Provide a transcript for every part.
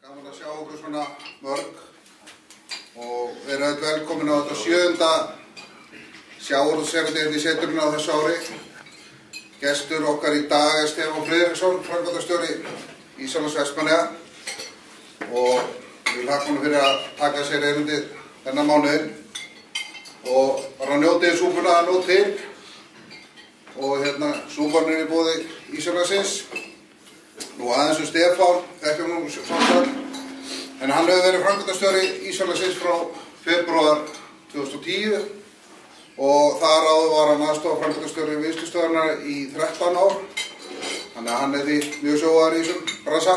Gaman að sjá okkur svona mörg og verið öll velkomin á þetta 7. sjávarútvegserindið í seturinn á þessu ári. Gestur okkar í dag er Stefán Friðriksson, framkvæmdastjóri Íslands Vestmannaeyja, og við hlakkum fyrir að taka sér erindið þennan mánuðinn og bara njótið súpuna að nót til. Og súpan er í boði Íslandsins. Nú aðeins Stefán, þekkjum nú samtal, en hann hefur verið framkvæmdastjóri Íslandsins frá febrúar 2010 og þar áður var hann aðstofaframkvæmdastjóri Vinnslustöðvarinnar í 13 ár. Þannig að hann er því mjög sjóðaður í þessum bransa.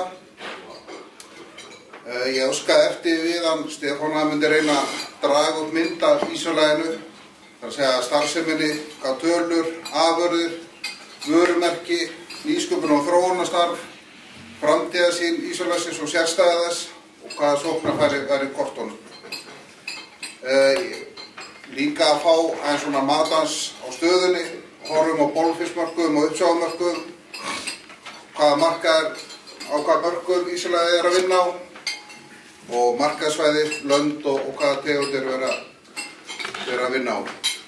Ég óskaði eftir við hann Stefán að myndi reyna að draga upp mynd af Ísfélaginu, þar að segja starfseminni, hvað tölur, afurðir, vörumerki, nýsköpun og þróunarstarf, framtíðarsýn Ísfélagsins og sérstæða þess og hvaða sóknarfæri væri í kortunum. Líka að fá aðeins svona matans á stöðunni, horfum á bolfiskmörkuðum og uppsjávarmörkuðum, hvaða markaðir á hvaða mörkuðum Ísfélagið er að vinna á og markaðsvæði, lönd og hvaða tegundir vera að vinna á.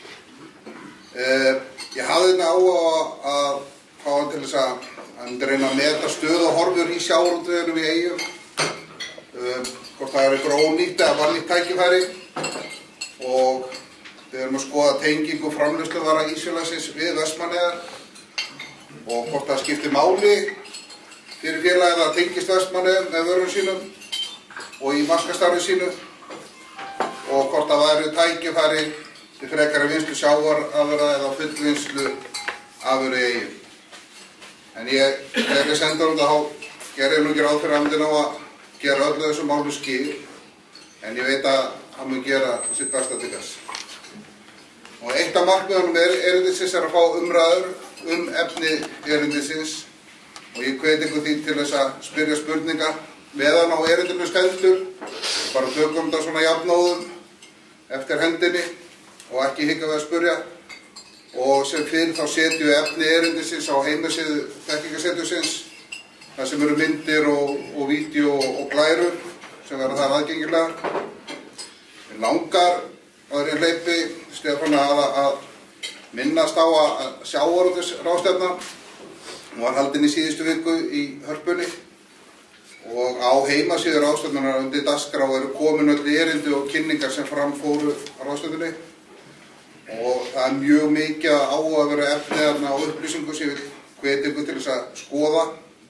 Ég hafði þetta áhuga að fá hann til þess að reyna að meta stöðu og horfur í sjávarútveginum í Eyjum, hvort það er einhver ónýtt eða vannýtt tækifæri, og við erum að skoða tengingu framleiðsluvara Ísfélagsins við Vestmannaeyjar og hvort það skiptir máli fyrir félagið að tengist Vestmannaeyjum með vörum sínum og í markaðsstarfi sínu, og hvort það væri tækifæri til frekari vinnslu sjávarafurða eða fullvinnslu afurða í Eyjum. En þegar ég sendur þetta þá gerði ég nú ekki ráð fyrir að hann myndi ná að gera öllu þessu málu skil, en ég veit að hann mun gera sitt besta til þess. Og eitt af markmiðunum erindisins er að fá umræður efni erindisins, og ég hvet ykkur því til þess að spyrja spurningar meðan á erindinu stendur, bara tökum þetta svona jafnóðum eftir hendinni og ekki hika við að spyrja. Og sem fyrr þá setjum við efni erindisins á heimasíðu þekkingarsetursins, þar sem eru myndir og vídeó og glærur sem verða þar aðgengilegar. Við langar áður en hleypi Stefán að minnast á að sjávarútvegsráðstefnan var haldin í síðustu viku í Hörpunni, og á heimasíðu ráðstefnunnar undir dagskrá eru komin öll erindi og kynningar sem fram fóru á ráðstefnunni. Og það er mjög mikið áhugaverðu efni þarna og upplýsingu sem ég hvet ykkur til þess að skoða.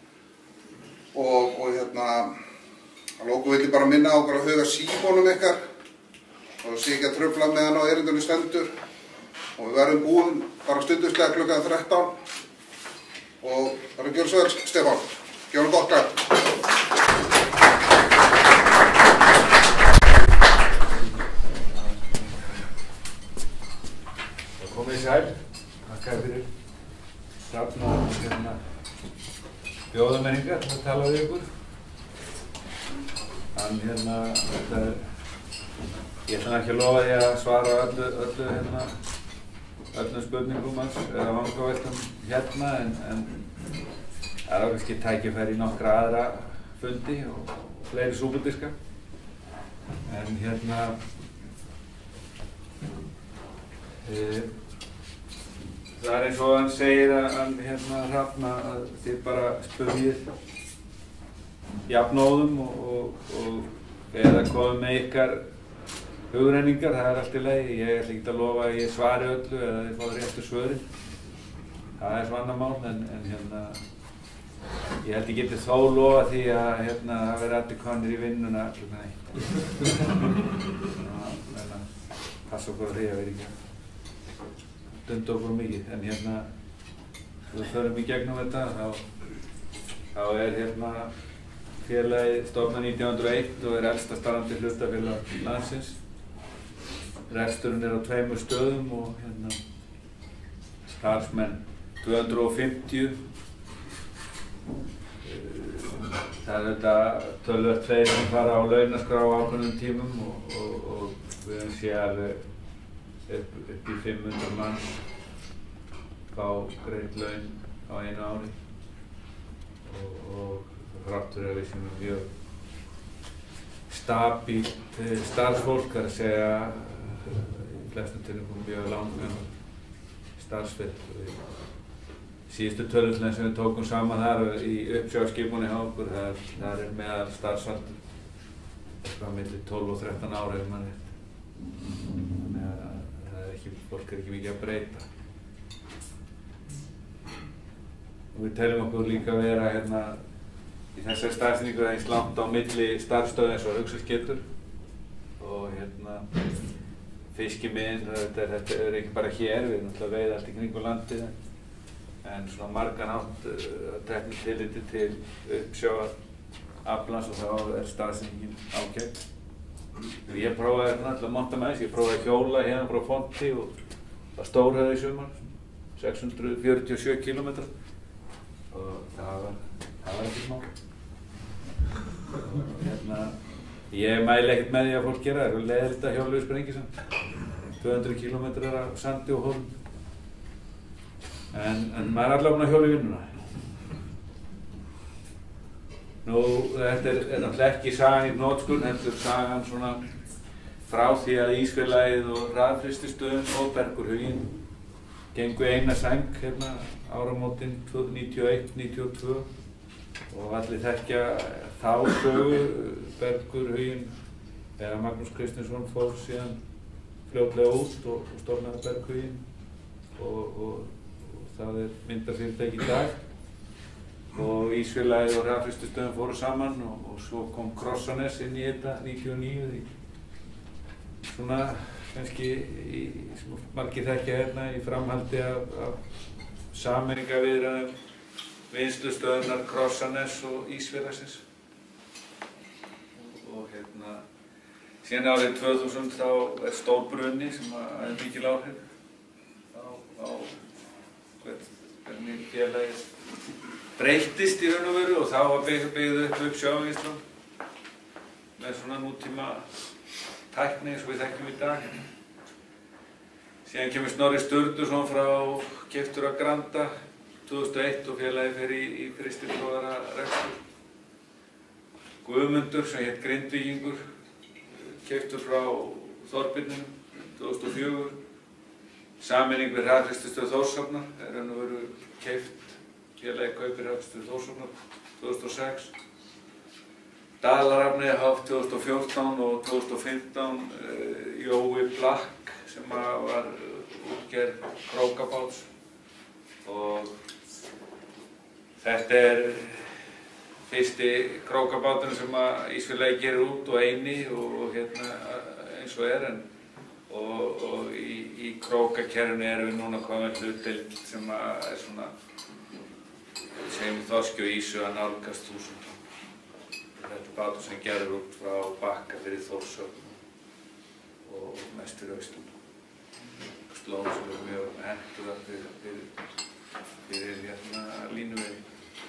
Og að lokum vil ég bara minna á að huga símónum ykkar og sé ekki að trufla með hann á erindunni stendur. Og við verðum búin bara stunduslega klukkan 13. Og bara gjör svo vel, Stefán. Gjör hann gott glæð. Komið sæl, þakka fyrir Hrafn bjóðamenningar að tala við ykkur. Ég ætla ekki að lofa því að svara öllum spurningum eða vangaveltum en það er kannski tækifæri í nokkra aðra fundi og fleiri súpudiska. Það er eins og hann segir Hrafn að þið bara spurðið jafnóðum eða komið með ykkar hugrenningar, það er allt í lagi. Ég ætla ekki að lofa að ég svari öllu eða þið fáið réttu svörin. Það er svannamál, en ég held ég geti þó lofa því að það verði allir komnir í vinnuna klukkan 1. Passa okkur á því að vera ekki að dunda okkur mikið, en við förum í gegnum þetta, þá er félagið stofnað 1901 og er elsta starfandi hlutafélag landsins. Reksturinn er á 2 stöðum og starfsmenn 250. Það er þetta töluvert fleiri sem fara á launaskrá á ákveðnum tímum og við höfum séð alveg upp í 500 manns fá greidd laun á einu ári og þrátt fyrir að við séum mjög stabílt starfsfólk, það er að segja í flestum tilvikum mjög langan starfsferil. Síðustu tölurnar sem við tókum saman þar í uppsjávarskipunni hjá okkur, þar er meðal starfsaldur eitthvað milli 12 og 13 ára ef maður rétt. Þannig að fólk er ekki mikið að breyta. Og við teljum okkur líka að vera hérna í þessari staðsetningu eins langt á milli starfsstöðva eins og hugsast getur. Og hérna fiskimiðin, þetta er ekki bara hér, við erum náttúrulega veiða allt í kringum landið. En svona margan hátt að teknu tilliti til uppsjávaraflans og þá er staðsetningin ágæt. Ég prófaði hérna alltaf að monta með þessu, ég prófaði að hjóla hérna frá Fonti og það stórhæði í sumar, 647 km og það var ekki smá. Og hérna, ég mæli ekkert með því að fólk gera, það er leiðilegt að hjóla við Sprengisand, 200 km af sandi og hólum. En maður er allavega búinn að hjóla í vinnuna. Nú, þetta er náttúrulega ekki sagan í hnotskurn, þetta er sagan svona frá því að Ísfélagið og Hraðfrystistöðin og Bergurhuginn gengu eina sæng hérna áramótin 91-92 og allir þekkja þá sögu. Bergurhuginn eða Magnús Kristinsson fór síðan fljótlega út og stofnaði Bergurhuginn og það er myndarfyrirtæki í dag. Og Ísfélagið og Hraðfrystistöðin fóru saman og svo kom Krossanes inn í þetta 99 svona kannski sem margir þekkja hérna í framhaldi af sameiningarviðræðum vinnslustöðunar Krossanes og Ísfélagsins. Og hérna síðan árið 2000 þá er stórbruni sem er mikil áhrif á hvernig félagið breyttist í raun og veru og þá var byggð upp uppsjávarvinnslan með svona nútíma tækni eins og við þekkjum í dag. Síðan kemur Snorri Sturluson frá keyptur af Granda 2001 og félagið fer í frystitogara rekstur. Guðmundur sem hét Grindvíkingur keyptur frá Þorbirninum 2004. Sameining við Hraðfrystistöð Þórshafnar er raun og veru keypt. Félagið kaupir Hraðfrystistöð Þórshafnar 2006. Dalarafnið haft 2014 og 2015 Jói Blakk sem var útgerð krókabáts og þetta er fyrsti krókabáturinn sem Ísfélagið gerir út og eini og hérna eins og er og í krókakerfinu erum við núna komin hlutdeild sem er svona segjum við þorski og ýsu að nálgast 1000 tonn. Þetta er bátur sem gerður út frá Bakka fyrir Þórshöfn og mest fyrir austan. Slóðum sem er mjög hentugar fyrir hérna línuveiði.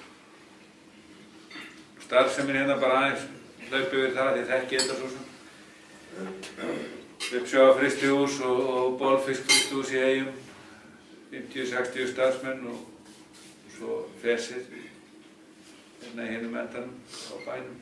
Starfsemin hérna bara aðeins hlaupi yfir það því þekki þetta svo sem. Uppsjávarfrystihús og bolfiskfrystihús í Eyjum, 50-60 starfsmenn og svo fesir hérna í hinum endanum á bænum.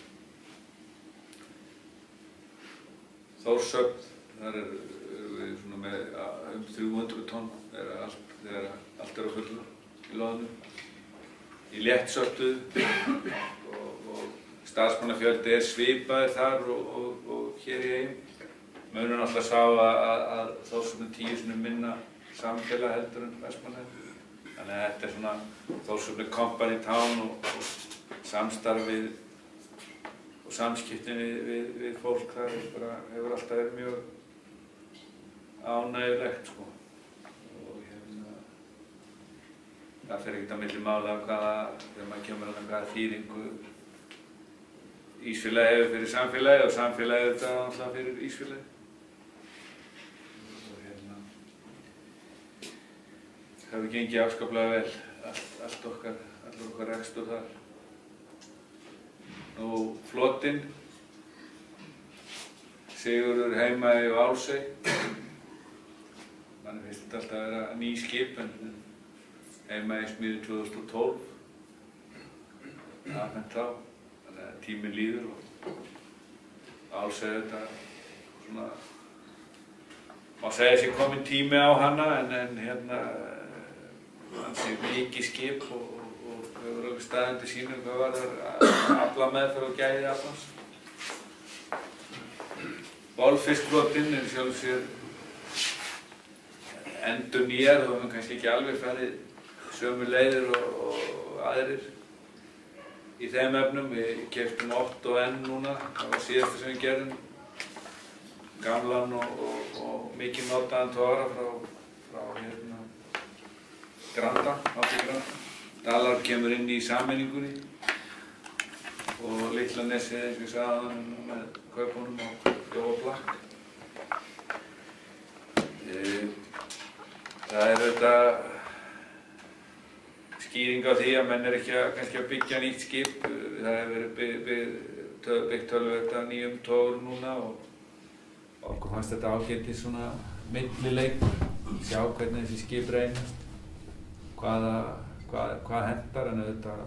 Þórshöfn, þar erum við svona með 300 tonn þegar allt er á fullu í loðnu. Í léttsöltuðu og starfsmannafjöldi er svipaður þar og hér í Eyjum. Munurinn alltaf sá að Þórshöfn 10 sinnum minna samfélag heldur en Vestmannaeyjar. Þannig að þetta er svona Þórshöfn company town og samstarfið og samskiptin við fólk þar hefur alltaf verið mjög ánægjulegt sko. Og hérna það fer ekkert á milli mála þegar maður kemur að hvaða þýðingu Ísfélagið hefur fyrir samfélagið og samfélagið þetta alltaf fyrir Ísfélagið. Og hérna það hefur gengið afskaplega vel, allur okkar rekstur þar. Nú flotinn, Sigurður heima í Álfsey. Manni finnst þetta alltaf að vera ný skip en heima í smíði 2012. Afhent þá, þannig að tíminn líður og alls þetta svona, má segja sér kominn tími á hana en hérna ansi mikið skip og hefur alveg staðandi sínum hvað varðar aflameðferð og gæði aflans. Bolfiskflotinn er sjálf sér endurnýjað og hefur kannski ekki alveg farið sömu leiðir og aðrir í þeim efnum. Við keyptum Otto N núna, það var síðasta sem við gerðum. Gamlan og mikið notaðan togara frá hérna Granda, átti Granda. Dalar kemur inn í sameiningunni og Litlanesið, eins og ég sagði áðan, með kaupunum á Jóa Blakk. Það er auðvitað skýring á því að menn er ekki kannski að byggja nýtt skip. Það hefur verið byggt töluvert af nýjum togurum núna og okkur fannst þetta ágætis svona millileikur, sjá hvernig þessi skip reynast, hvað hentar, en auðvitað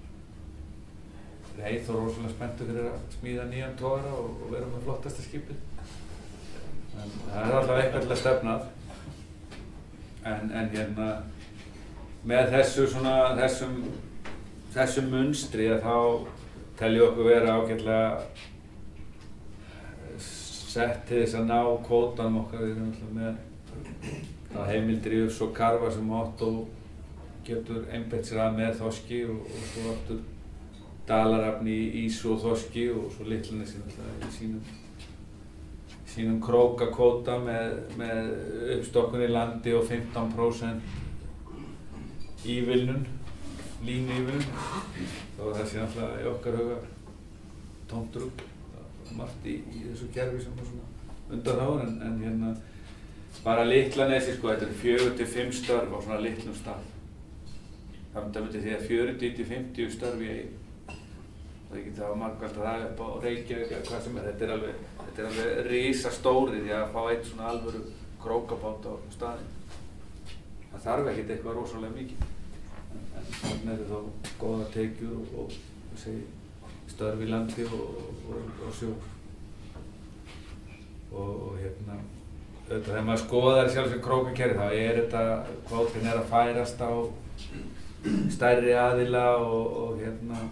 er Eyþór rosalega spenntur fyrir að smíða nýjan togara og vera með flottasta skipið. En það er alltaf eitthvað til að stefna að. En hérna, með þessu munstri að þá telja okkur vera ágætlega sett til þess að ná kvótanum okkar. Við erum alltaf með heimildir í Ufs og Karfa sem Otto getur einbeitt sér að með þorski og svo aftur Dalarafni í ísu og þorski og svo Litlanesið í sínum krókakvóta með uppstokkun í landi og 15% ívilnun, línuívilnun. Þá það sé náttúrulega í okkar huga tómt rugl. Það er margt í þessu kerfi sem var svona undanþágur en hérna bara Litlanesið sko, þetta er 4 til 5 störf á svona litlum stað. Það myndi því að 40 til 50 störf í Eyjum. Það er ekki það margvælt að það upp á Reykjavík eða hvað sem er. Þetta er alveg risastóri því að fá eitt svona alvöru krókabát á staðinn. Það þarf ekkert eitthvað rosalega mikið. En þannig eru þó góða tekjur og störf í landi og sjór. Og hérna, auðvitað þegar maður skoðar sjálf sem krókakerfi þá er þetta, kvótinn að færast á stærri aðila og hérna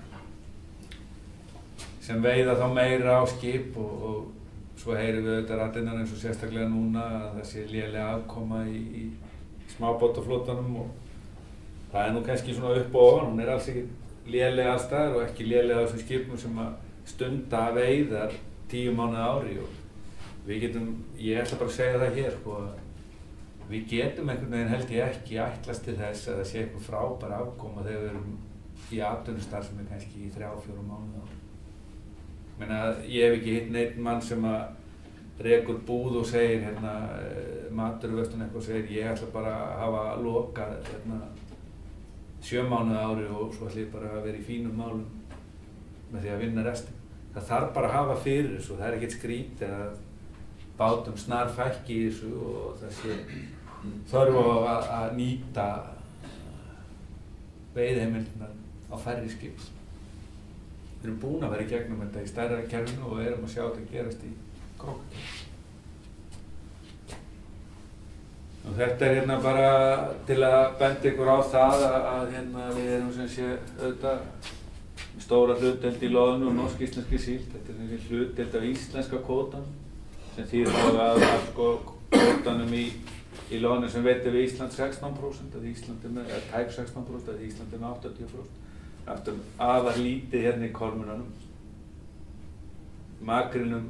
sem veiða þá meira á skip og svo heyrum við auðvitað raddirnar eins og sérstaklega núna að það sé léleg afkoma í smábátaflotanum og það er nú kannski svona upp og ofan, hún er alls ekki léleg alls staðar og ekki léleg á þessum skipum sem að stunda veiðar 10 mánuði á ári og við getum, ég ætla bara að segja það hér sko, við getum einhvern veginn held ég ekki ætlast til þess að það sé eitthvað frábær afkoma þegar við erum í atvinnustarfsemi kannski í 3-4 mánuði á ári. Ég hef ekki hitt neinn mann sem að rekur búð og segir hérna, matvöruverslun eitthvað og segir ég ætla bara að hafa lokað hérna, 7 mánuði á ári og svo ætla ég bara að vera í fínum málum með því að vinna restin. Það þarf bara að hafa fyrir þessu, það er ekkert skrítið að bátum snarfækki í þessu og það sé þörf á að nýta veiðiheimildirnar á færri skip. Við erum búin að vera í gegnum þetta í stærra kerfinu og erum að sjá þetta gerast í krókakerfinu. Og þetta er hérna bara til að benda ykkur á það að hérna við erum sem sé auðvitað stóra hlutdeild í loðnu og norsk-íslenskri síld. Þetta er þessi hlutdeild af íslenska kvótanum sem þýðir að sko kvótanum í loðnu sem veitir við Ísland 16%, að Ísland er með tæp 16%, að Ísland er með 80%. Aftur afar lítið hérna í kolmunanum. Makrinum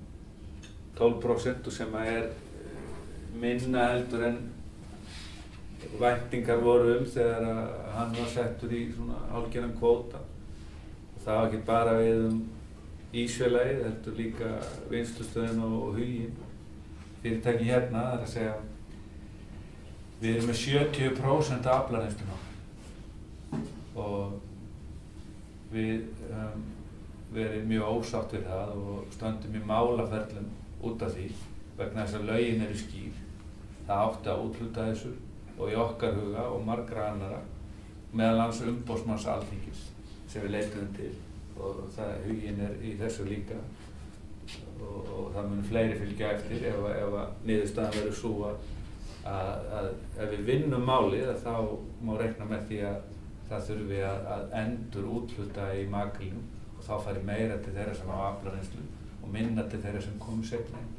12% sem er minna heldur en væntingar voru þegar hann var settur í svona hálfgerðan kvóta. Það var ekki bara við Ísfélagið, heldur líka Vinnslustöðin og Huginn. Fyrirtæki hérna, það er að segja við erum með 70% af aflareynslunni okkar og við höfum verið mjög ósátt við það og stöndum í málaferlum út af því vegna þess að lögin eru skýr. Það átti að úthluta þessu og í okkar huga og margra annarra meðal annars umboðsmanns Alþingis sem við leituðum til og það Huginn er í þessu líka það mun fleiri fylgja eftir ef niðurstaðan verður sú að ef við vinnum málið þá má reikna með því að það þurfi að endur úthluta í makrílnum og þá fari meira til þeirra sem hafa aflareynslu og minna til þeirra sem komu seinna inn.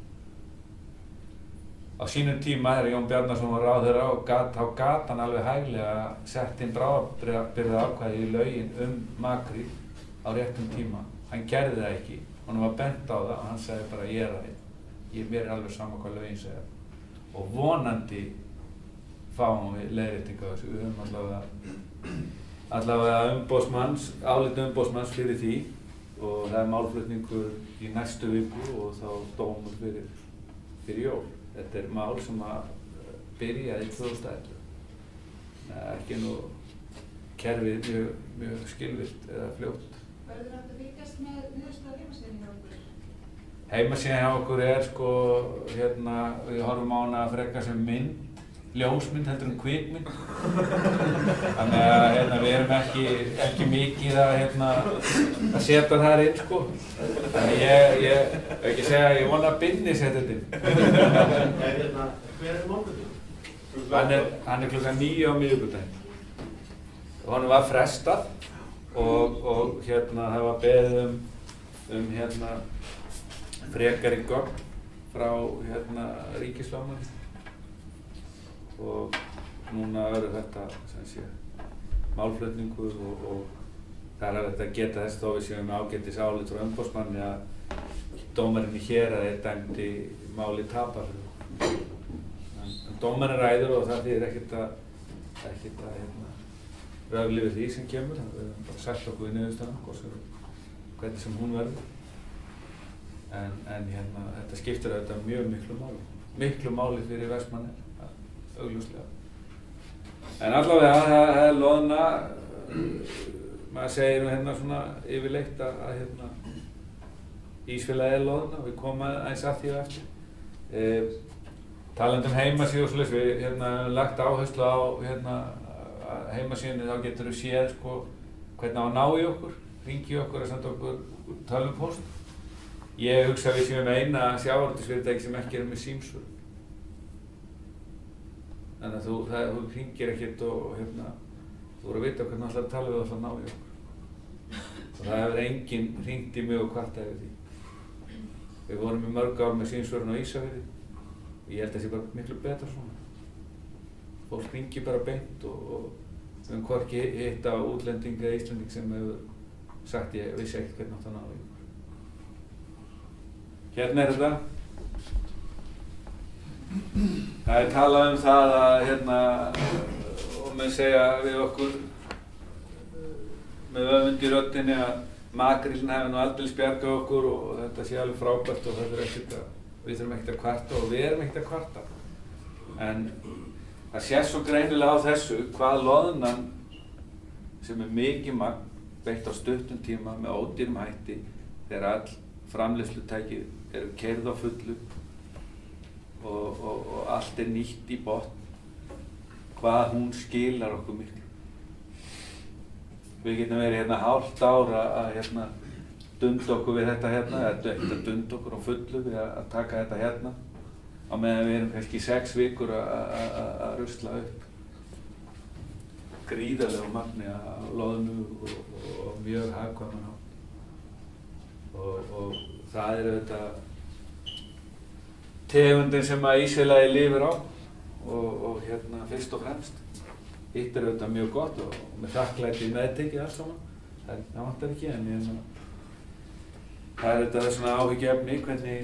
Á sínum tíma þegar Jón Bjarnason var ráðherra þá gat hann alveg hæglega sett inn bráðabirgðaákvæði í lögin makríl á réttum tíma. Hann gerði það ekki, honum var bent á það og hann sagði bara ég er mér alveg sama hvað lögin segja. Og vonandi fáum við leiðréttingu á þessu. Við höfum allavega álit umboðsmanns fyrir því og það er málflutningur í næstu viku og þá dómur fyrir jól. Þetta er mál sem að byrjaði í 2011. Ekki nú kerfið mjög skilvirkt eða fljótt. Verður hægt að fylgjast með niðurstöðu heimasíðunni hjá okkur? Heimasíðan hjá okkur er við horfum á hana frekar sem mynd, ljósmynd heldur en kvikmynd. Þannig að við erum ekki mikið að setja þar inn Þannig ég ekki segja að ég vona að Binni setja þetta inn. Hver morgunninn? Hann er klukkan 9 á miðvikudaginn. Honum var frestað og það var beðið frekari gögn frá ríkislögmanni. Og núna verður þetta málflutningur og það er hægt að geta þess þó við séum með ágætis álit frá umboðsmanni að dómarinn í héraði dæmdi máli tapar. En dómarinn ræður og það þýðir ekkert að röfli við því sem kemur. Við höfum bara sagt okkur í niðurstöðuna hvernig sem hún verður. En þetta skiptir auðvitað mjög miklu máli fyrir Vestmannaeyjar. Augljóslega. En allavega það er loðna, maður segir svona yfirleitt að Ísfélagið er loðna og við komum aðeins að því á eftir. Talandi heimasíðu og svoleiðis, við höfum lagt áherslu á heimasíðunni, þá getur við séð hvernig á að ná í okkur, hringi í okkur að senda okkur tölvupóst. Ég hugsa að við séum eina sjávarútvegsfyrirtæki sem ekki er með símsvörun. Þannig að þú hringir ekkert og þú voru að vita hvernig þú ætlar að tala við og ætlar að ná í okkur. Og það hefur enginn hringt í mig og kvartað yfir því. Við vorum í mörg ár með símsvörun á Ísafirði og ég held að það sé bara miklu betra svona. Fólk hringir bara beint og við höfum hvorki hitt á útlending eða Íslending sem hefur sagt ég vissi ekkert hvernig átt að ná í okkur. Hérna er þetta. Það er talað það að og menn segja við okkur með öfund í röddinni að makrílinn hefur nú aldeilis bjargað okkur og þetta sé alveg frábært og við þurfum ekkert að kvarta og við erum ekkert að kvarta. En það sé svo greinilega á þessu hvað loðnan sem er mikið magn veitt á stuttum tíma með ódýrum hætti þegar all framleiðslutæki eru keyrð á fullu og allt er nýtt í botn, hvað hún skilar okkur miklu. Við getum verið hálft ár að dunda okkur við þetta eða dunda okkur á fullu við að taka þetta á meðan við erum kannski 6 vikur að rusla upp gríðarlegu magni af loðnu og mjög hagkvæman hátt. Og það er auðvitað tegundin sem að Ísfélagið lifir á og fyrst og fremst. Hitt er auðvitað mjög gott og með þakklæti meðtekið allt saman. Það vantar ekki en það er auðvitað svona áhyggjuefni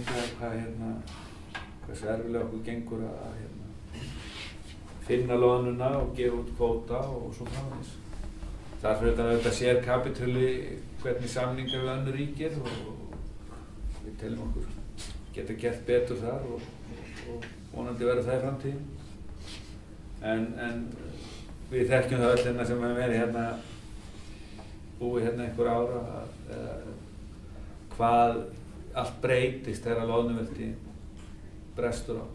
hversu erfilega okkur gengur að finna loðnuna og gefa út kvóta og svo framvegis. Það er fyrir auðvitað sér kapítuli hvernig samningar við önnur ríki og við telum okkur geta gert betur þar og vonandi verður það í framtíðinni. En við þekkjum það öll sem hefur verið búið einhver ára hvað allt breytist þegar loðnuveldi brestur á.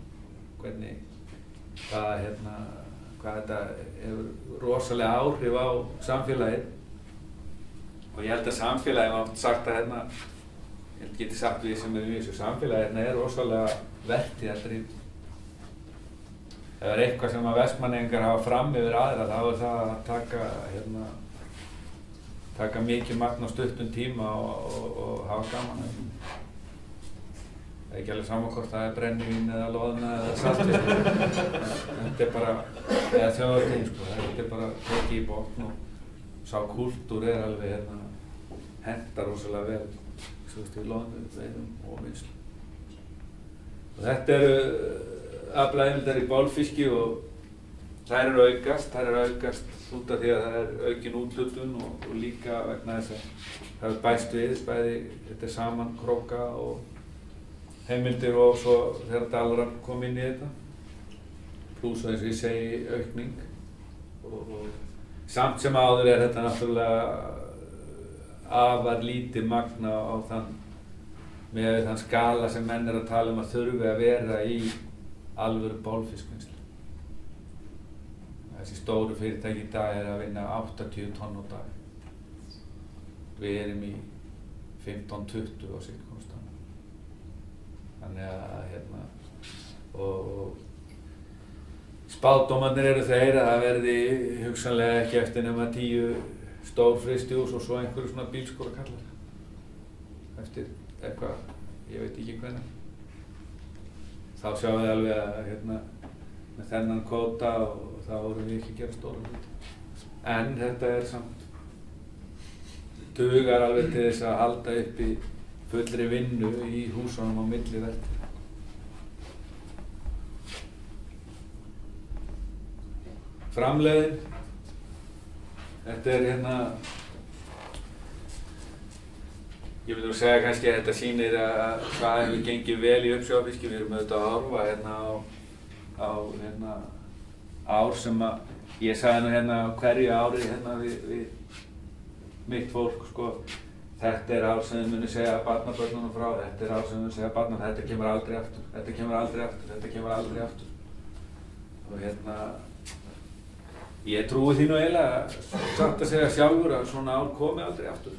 Hvað þetta hefur rosalega áhrif á samfélagið. Og ég held að samfélagið var oft sagt að ég geti sagt við sem erum í þessu samfélagi hérna rosalega vertíðardrifið. Ef það eitthvað sem að Vestmannaeyingar hafa fram yfir aðra þá það að taka mikið magn á stuttum tíma og hafa gaman af því. Það ekki alveg saman hvort það brennivín eða loðna eða saltfisk. Þetta bara, eða þjóðhátíðin sko, þetta bara tekið í botn og sá kúltúr alveg hentar rosalega vel við loðnu, veiðum og vinnslu. Og þetta eru aflaheimildar í bálfiski og þær eru aukast út af því að það aukin úthlutun og líka vegna þess að það er bæst við, bæði þetta saman króka og heimildir og svo þegar dalarar kom inn í þetta. Plús eins og ég segi aukning og samt sem áður þetta náttúrulega afar lítið magna á með þann skala sem menn að tala að þurfi að vera í alvöru bálfiskvinnslu. Þessi stóru fyrirtæki í dag að vinna 80 tonn á dag. Við erum í 15-20 á sittkonstan. Þannig að og spádómarnir eru þeir að það verði hugsanlega ekki eftir nema 10 stór frystihús og svo einhverju svona bílskúrakallar. Eftir eitthvað, ég veit ekki hvenær. Þá sjáum við alveg að með þennan kvóta og þá vorum við ekki að gera stóra hluti. En þetta samt dugar alveg til þess að halda uppi fullri vinnu í húsunum á milli vertíð. Framleiðin, þetta ég vil nú segja kannski að þetta sýnir að hvað hefur gengið vel í uppsjávarfiski. Við erum auðvitað að horfa á ár sem að ég sagði nú hverju ári við mitt fólk sko. Þetta ár sem þið muni segja barnabörnunum frá, þetta ár sem þið muni segja barnabörnunum, þetta kemur aldrei aftur, þetta kemur aldrei aftur, þetta kemur aldrei aftur. Og ég trúi því nú eiginlega satt að segja sjálfur að svona ár komi aldrei aftur.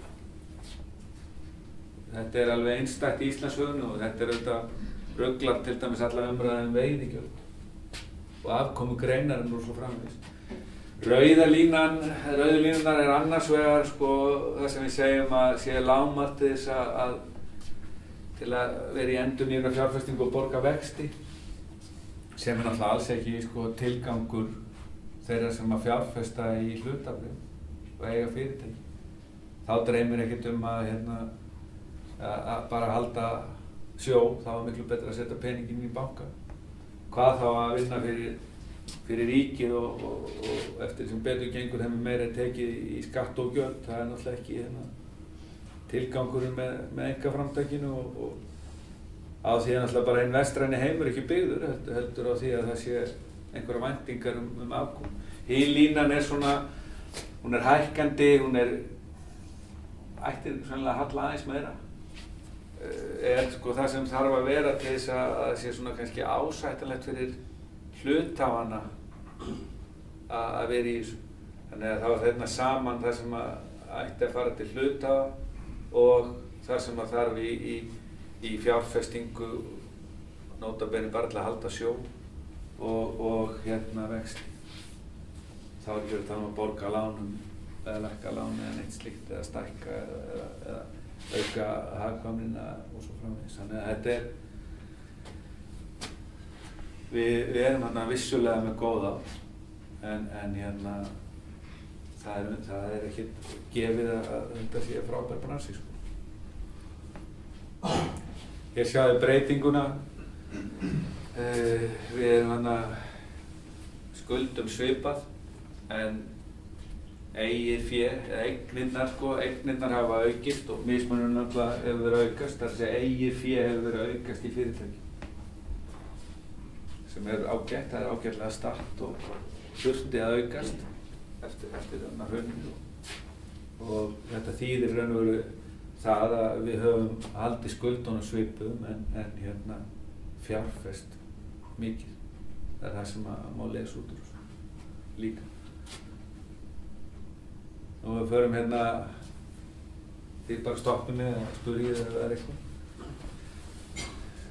Þetta alveg einstakt í Íslandssögunni og þetta auðvitað ruglar til dæmis alla umræðu veiðigjöld og afkomu greinarinnar og svo framvegis. Rauðu línurnar annars vegar sko það sem við segjum að sé lágmark til þess til að vera í endurnýjun fjárfestingu og borga vexti, sem náttúrulega alls ekki sko tilgangur þeirra sem að fjárfesta í hlutabréfum og eiga fyrirtæki. Þá dreymir ekkert að bara halda sjó, þá miklu betra að setja peninginn í banka. Hvað þá að vinna fyrir ríkið og eftir sem betur gengur hefur meira tekið í skatt og gjöld. Það náttúrulega ekki tilgangurinn með einkaframtakinu og á því náttúrulega bara hinn vestræni heimur ekki byggður, heldur á því að það sé einhverja væntingar afkomu. Hin línan svona, hún hækkandi, hún ætti sennilega að halla aðeins meira. Sko það sem þarf að vera til þess að það sé svona kannski ásættanlegt fyrir hluthafana að vera í þessu. Þannig að það var saman það sem ætti að fara til hluthafa og það sem þarf í fjárfestingu, nota bene bara til að halda sjó og vexti. Þá ekki verið að borga lánum eða lækka lán eða neitt slíkt eða stækka eða auka hagkvæmnina og svo framvegis. Þannig að þetta við erum vissulega með góð ár en það ekki gefið að þetta sé frábær bransi sko. Hér sjáðu breytinguna. Við erum skuldum svipað en eigið fé, eða eignirnar hafa aukist og mismunurinn náttúrulega hefur verið að aukast, þar að eigið fé hefur verið að aukast í fyrirtæki. Sem ágætt, það ágætlega start og þurfti að aukast eftir hruninu. Og þetta þýðir raun og veru það að við höfum haldið skuldunum svipuðum en fjárfest mikið. Það það sem má lesa út úr þessu líka. Og við förum því bara stoppum við að spyrja eða eitthvað.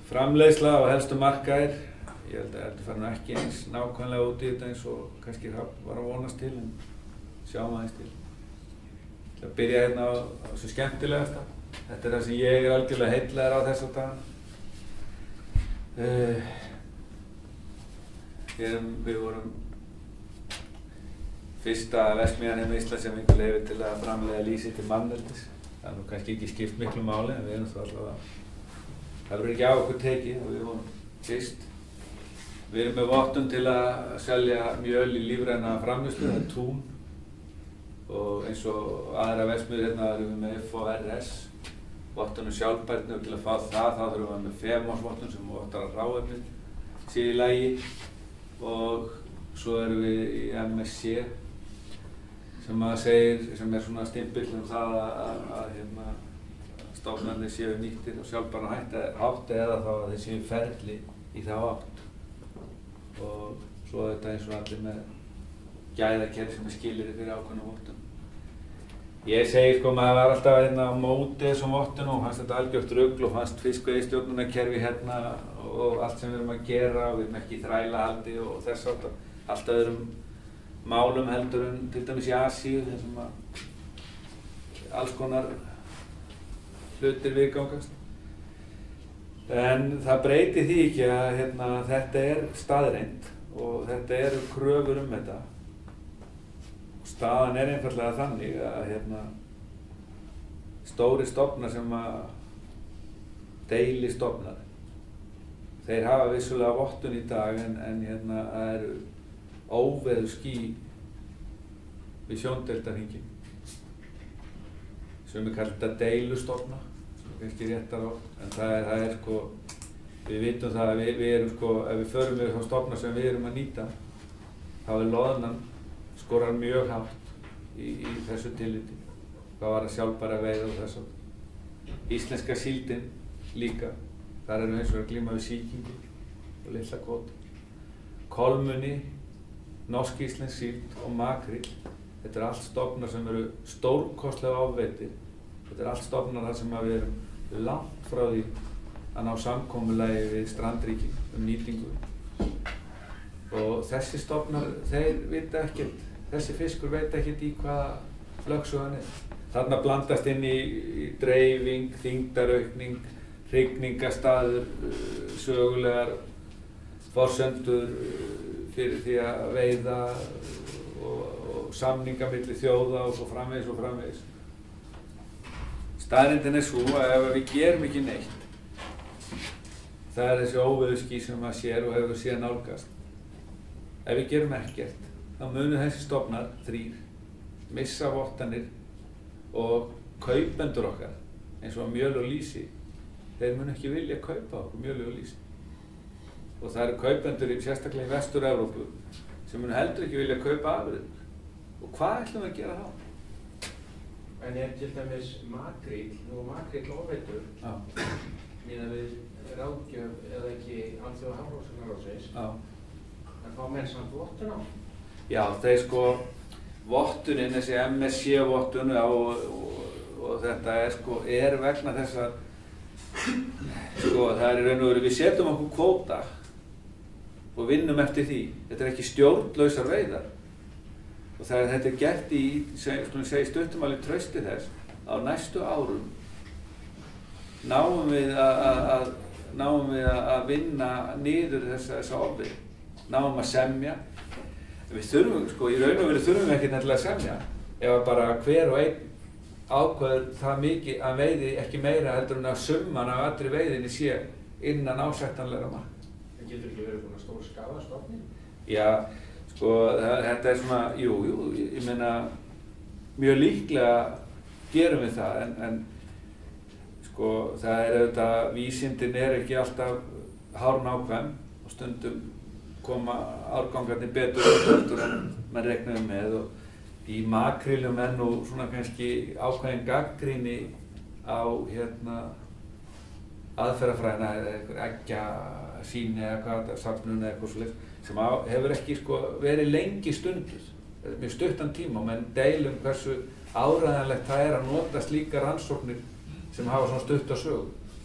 framleiðsla á helstu markaðir. Ég held að þetta fari nú ekki eins nákvæmlega út í þetta eins og kannski var að vonast til, en sjáum aðeins til. Ég ætla að byrja hérna á þessu skemmtilegasta. Þetta það sem ég algjörlega heillaður á þessa dagana. Við vorum fyrsta verksmiðjan hérna í Ísland sem fengur leyfi til að framleiða lýsi til manneldis. Það er nú kannski ekki skipt miklu máli, en við erum þó allavega. Það verður ekki á okkur tekið og við vorum fyrst. Við erum með vottun til að selja mjöl í lífræna framleiðslu, það er tún. Og eins og aðra verksmiðjur hérna erum við með FORS, vottun sjálfbærni, og til að fá það þá þurfum við með FEMOS-vottun sem vottar að hráefnið sé í lagi. Og svo erum við í MSC sem er svona stimpill það að stofnarnir séu nýttir og sjálfbæran hátt eða þá að þeir séu ferli í þá átt. Og svo þetta eins og allir með gæðakerfi sem skilyrði fyrir ákveðna vottun. Ég segi sko, maður var alltaf hérna á móti þessum vottun og fannst þetta algjört rugl og fannst fiskveiðistjórnunarkerfi hérna og allt sem við erum að gera og við erum ekki í þrælahaldi og þess áttar. Allt öðrum málum heldur en til dæmis í Asíu, þar sem að alls konar hlutir viðgangast. En það breytir því ekki að þetta er staðreynd og þetta eru kröfur þetta. Staðan er einfaldlega þannig að stóri stofnar sem að deilistofnar, þeir hafa vissulega vottun í dag en það eru óveðurský við sjóndeildarhringinn. Sumir kalla þetta deilustofna, sem er kannski réttar orð, en það er sko, við vitum það að við erum sko, ef við förum við þá stofna sem við erum að nýta, þá er loðnan skorar mjög hátt í þessu tilliti. Hvað var að sjálfbæra veiða og þess að. Íslenska síldin líka, þar erum við eins og að glíma við sýkingu og litla kvóta. Kolmunni, norsk-íslensk síld og makríll, þetta er allt stofnar sem eru stórkostlega ofveiddir. Þetta er allt stofnar þar sem við erum langt frá því að ná samkomulagi við strandríkin nýtingu. Og þessi stofnar, þeir vita ekkert, þessi fiskur veit ekkert í hvaða lögsugan er. Þarna blandast inn í dreifing, þyngdaraukning, hrygningastaður, sögulegar forsendur fyrir því að veiða og samninga milli þjóða og svo framvegis og framvegis. Staðreyndin er svo að ef við gerum ekki neitt, það er þessi óveðurský sem maður sér og hefur séð nálgast. Ef við gerum ekkert, þá munu þessi stofnar þrír missa vottanir og kaupendur okkar, eins og mjöl og lýsi, þeir munu ekki vilja kaupa okkur mjöli og lýsi. Og það eru kaupendur sérstaklega í Vestur-Evrópu sem munu heldur ekki vilja kaupa afurðir. Og hvað ætlum við að gera þá? En til dæmis makríll, nú makríll ofveiddur, miðað við ráðgjöf eða ekki Alþjóða Hafrannsóknaráðsins, en fá menn samt vottun á? Já, þeir sko, vottunin, þessi MSC-vottun og þetta er vegna þess að það er í raun og veru, við setjum okkur kvóta og vinnum eftir því. Þetta er ekki stjórnlausar veiðar. Og þetta er gert í, segi stuttumáli trausti þess, á næstu árum náum við að vinna niður þessa ofvið. Náum að semja. Við þurfum, sko, í raun og veru þurfum við ekki nefnilega að semja. Ef bara hver og einn ákveður það mikið að veiði ekki meira heldur en að summan af allri veiðinni sé innan ásættanlegra marka. En getur ekki verið búin að stór skaða stofninn? Já, sko, þetta er svona, jú, ég meina, mjög líklega gerum við það, en sko, það er auðvitað, vísindin er ekki alltaf hárnákvæm og stundum koma árgangarnir betur en mann reiknaði með. Og í makrílum er nú svona kannski ákveðin gagnrýni á aðferðafræðina eða einhver eggjasýni eða hvað, safnun eða eitthvað svoleiðis, sem hefur ekki sko verið lengi stunduð, mjög stuttan tíma, og menn deilum hversu áræðanlegt það er að nota slíkar rannsóknir sem hafa svona stutta sögu.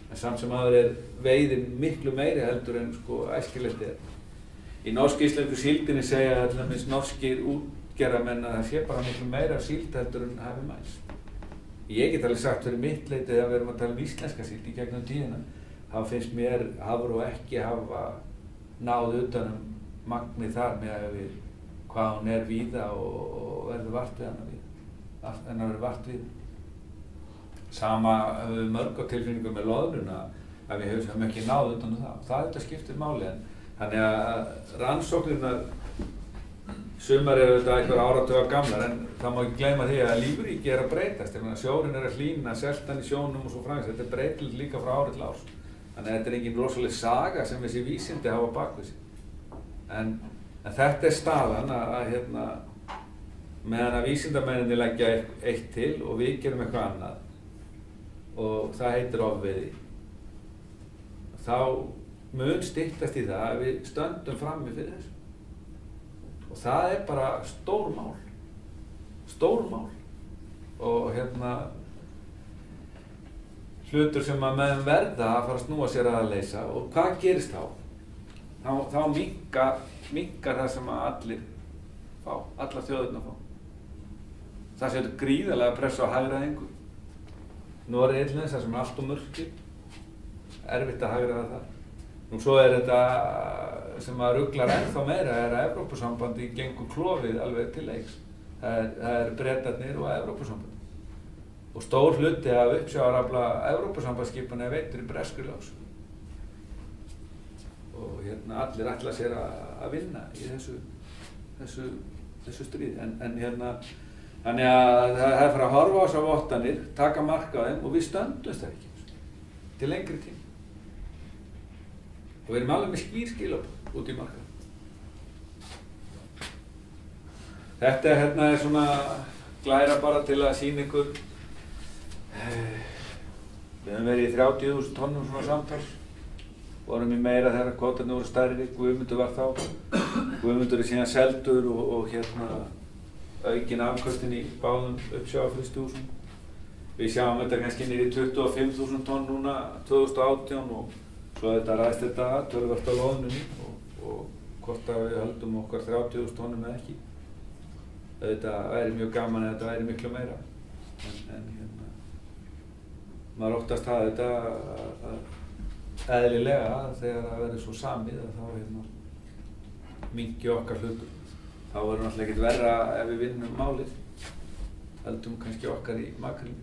En samt sem aður veiðin miklu meiri heldur en sko æskilegt Í norsk-íslensku síldinni segja til dæmis norskir útgerðarmenn að það sé bara miklu meira síld heldur en hafi mælst. Ég get alveg sagt fyrir mitt leyti að við erum að tala íslenska síld í gegnum tíðina. Þá finnst mér Hafró ekki hafa náð utan magnið þar með að við hvað hún víða og verður vart við hana við. En að verður vart við. Sama höfum við mörg á tilfinningum með loðnuna að við höfum ekki náð utan það. Það þetta skiptir máli Þannig að rannsóknirnar sumar þetta einhver áratuga gamlar en það má ekki gleyma því að lífríki að breytast. Sjórinn að hlýna, seltan í sjónum og svo framvegis. Þetta breytilegt líka frá ári til árs. Þannig að þetta engin rosaleg saga sem þessi vísindi hafa bak við sig. En þetta staðan að meðan að vísindamennirnir leggja eitt til og við gerum eitthvað annað og það heitir ofveiði. Þá mun styttast í það að við stöndum frammi fyrir þessu. Og það bara stór mál. Og hlutur sem að menn verða að fara að snúa sér að leysa. Og hvað gerist þá? Þá minnkar það sem að allir fá, allar þjóðirnar fá. Það setur gríðarlega pressu á hagræðingu. Noregi til þess sem allt mörkir, erfitt að hagræða það. Nú svo þetta sem að ruglar ennþá meira að Evrópusambandi gengur klofið alveg til leiks. Það Bretarnir og Evrópusambandi. Og stór hluti af uppsjávarafla Evrópusambandsskipana veittur í breskri lögsögu. Og allir ætla sér að vinna í þessu stríði. Þannig að það fara að horfa á þessar vottanir, taka mark á þeim og við stöndumst það ekki til lengri tíma. Og við erum alveg með skýr skilaboð út í markaðinn. Þetta svona glæra bara til að sýna ykkur. Við höfum verið í 30.000 tonnum svona samtals. Vorum í meira þegar kvótarnir voru stærri. Guðmundur var þá. Guðmundur síðan seldur og aukin afköstin í báðum uppsjávarfrystihúsum. Við sjáum þetta kannski niður í 25.000 tonn núna 2018 og svo ræðst þetta töluvert á loðnunni og hvort að við höldum okkar 30.000 tonnum eða ekki. Þetta væri mjög gaman eða þetta væri miklu meira. En maður óttast það þetta eðlilega þegar það verður svo samið að þá minnki okkar hlutur. Þá verður náttúrulega ekkert verra ef við vinnum málið. Heldum kannski okkar í makrílnum.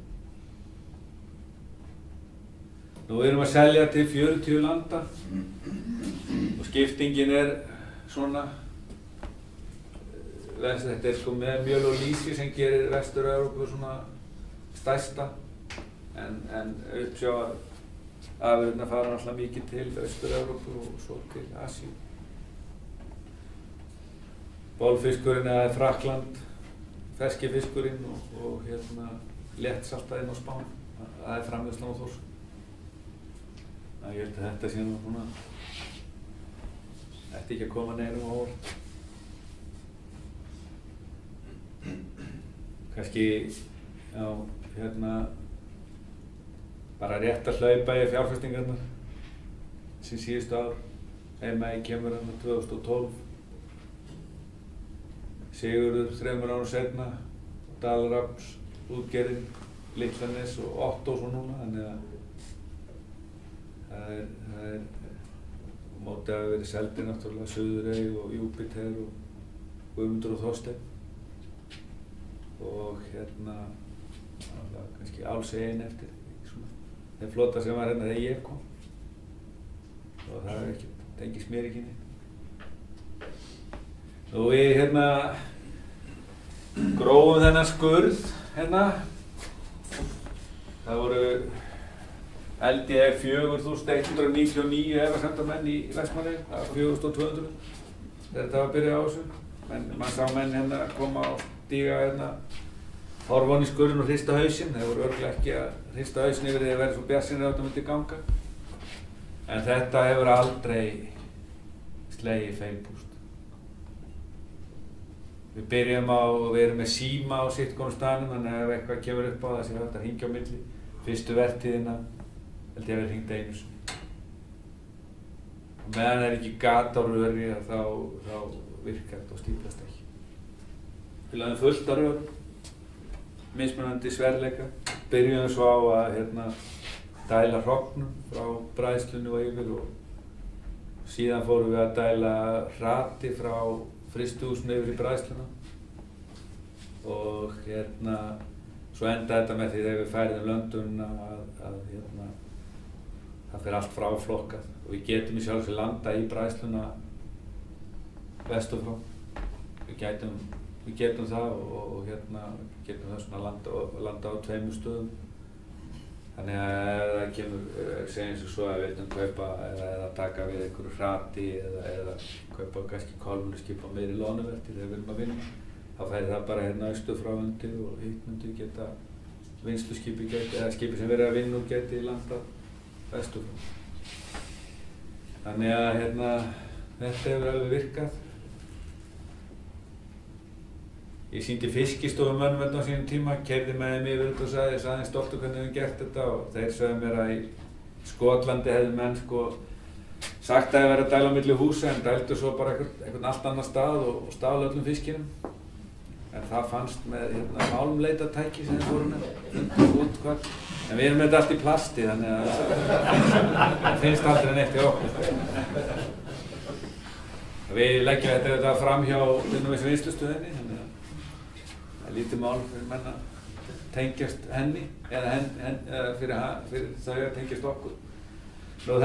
Nú erum við að selja til 40 landa og skiptingin svona, þetta sko með mjöl og lýsi sem gerir Vestur-Evrópu svona stærsta en uppsjávar afurðirnar fara náttúrulega mikið til Austur-Evrópu og svo til Asíu. Bolfiskurinn eða Frakkland, ferski fiskurinn og léttsaltaðinn á Spán, það framleiðslan á þorskum. Ég held að þetta sé nú svona, þetta ekki að koma neinum á óvart. Kannski, bara rétt að hlaupa í fjárfestingarnar sem síðustu ár. Heima kemur 2012. Sigurður 3 árum seinna, Dalrafs, útgerðin, Litlanes og Otto svo núna, þannig að það móti að verið seldir náttúrulega Suðurey og Júpiter og Guðmundur og Þorsteinn og kannski Álfsey eftir þeim flota sem var þegar ég kom og það ekkert, tengist mér ekki neitt. Og við grófum þennan skurð það voru held ég 4.199 efasemdamenn í Vestmannaeyjum, það var 4.200 þegar þetta var að byrja á þessu. Maður sá menn koma og stíga horfa ofan í skurðinn og hrista hausinn. Þeir voru örugglega ekki að hrista hausinn yfir því að verið svo bjartsýnir á þetta myndi ganga. En þetta hefur aldrei slegið feilpúst. Við byrjum við erum með síma á sitt hvorum staðnum, þannig að ef eitthvað kemur upp á það sé hægt að hringja á milli. Fyrstu vertíðina held ég að við hringt einu sinni. Og meðan það ekki gat á röri þá virkar þetta og stíplast ekki. Við lagðum fullt af rör, mismunandi sverleika, byrjuðum svo á að dæla hrognum frá bræðslunni og yfir og síðan fórum við að dæla hrati frá frystihúsinu yfir í bræðsluna og svo endaði þetta með því þegar við færðum löndunna að það fer allt fráflokkað og við getum í sjálf sér landa í bræðsluna vestur frá. Við getum það og getum það svona landa á 2 stöðum. Þannig að ef það kemur, segjum sem svo að við vildum kaupa eða taka við einhverju hrati eða kaupa kannski kolmunaskip á meiri loðnuvertíð þegar við viljum að vinna, þá færi það bara austur frá undir og hitt myndi geta vinnsluskipi eða skipi sem verið að vinna úr geti landað vestur frá. Þannig að þetta hefur alveg virkað. Ég sýndi Fiskistofumönnum á sínum tíma, keyrði með þeim yfir þetta og sagði stoltur hvernig við höfum gert þetta og þeir sögðu mér að í Skotlandi hefðu menn sagt að það væri að dæla á milli húsa en dældu svo bara einhvern allt annan stað og stálu öllum fiskinum. En það fannst með málmleitatæki sem þeir fóru með út hvað. En við erum með þetta allt í plasti þannig að það finnst aldrei neitt í okkur. Við leggjum þetta fram hjá vinnslustöðinni. Það er lítið mál fyrir menn að tengjast henni eða fyrir þau að tengjast okkur. Nú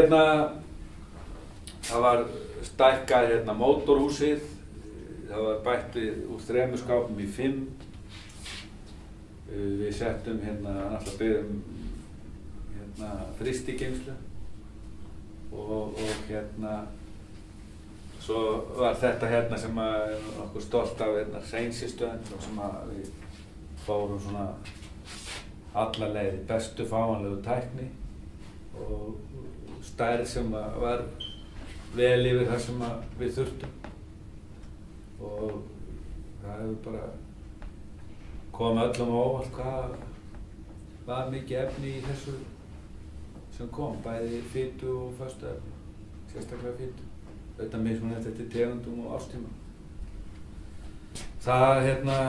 það var stækkað mótorhúsið, það var bætt úr 3 skápum í 5. Við settum náttúrulega byggðum frystigeymslu og svo var þetta sem er nokkuð stolt af hreinsistöðin sem við fórum svona alla leið í bestu fáanlegu tækni og stærð sem var vel yfir það sem við þurftum og það hefur bara komið öllum á óvart hvað var mikið efni í þessu sem kom, bæði fitu og föstu efni, sérstaklega fitu. Þetta mismunandi eftir tegundum og árstíma. Það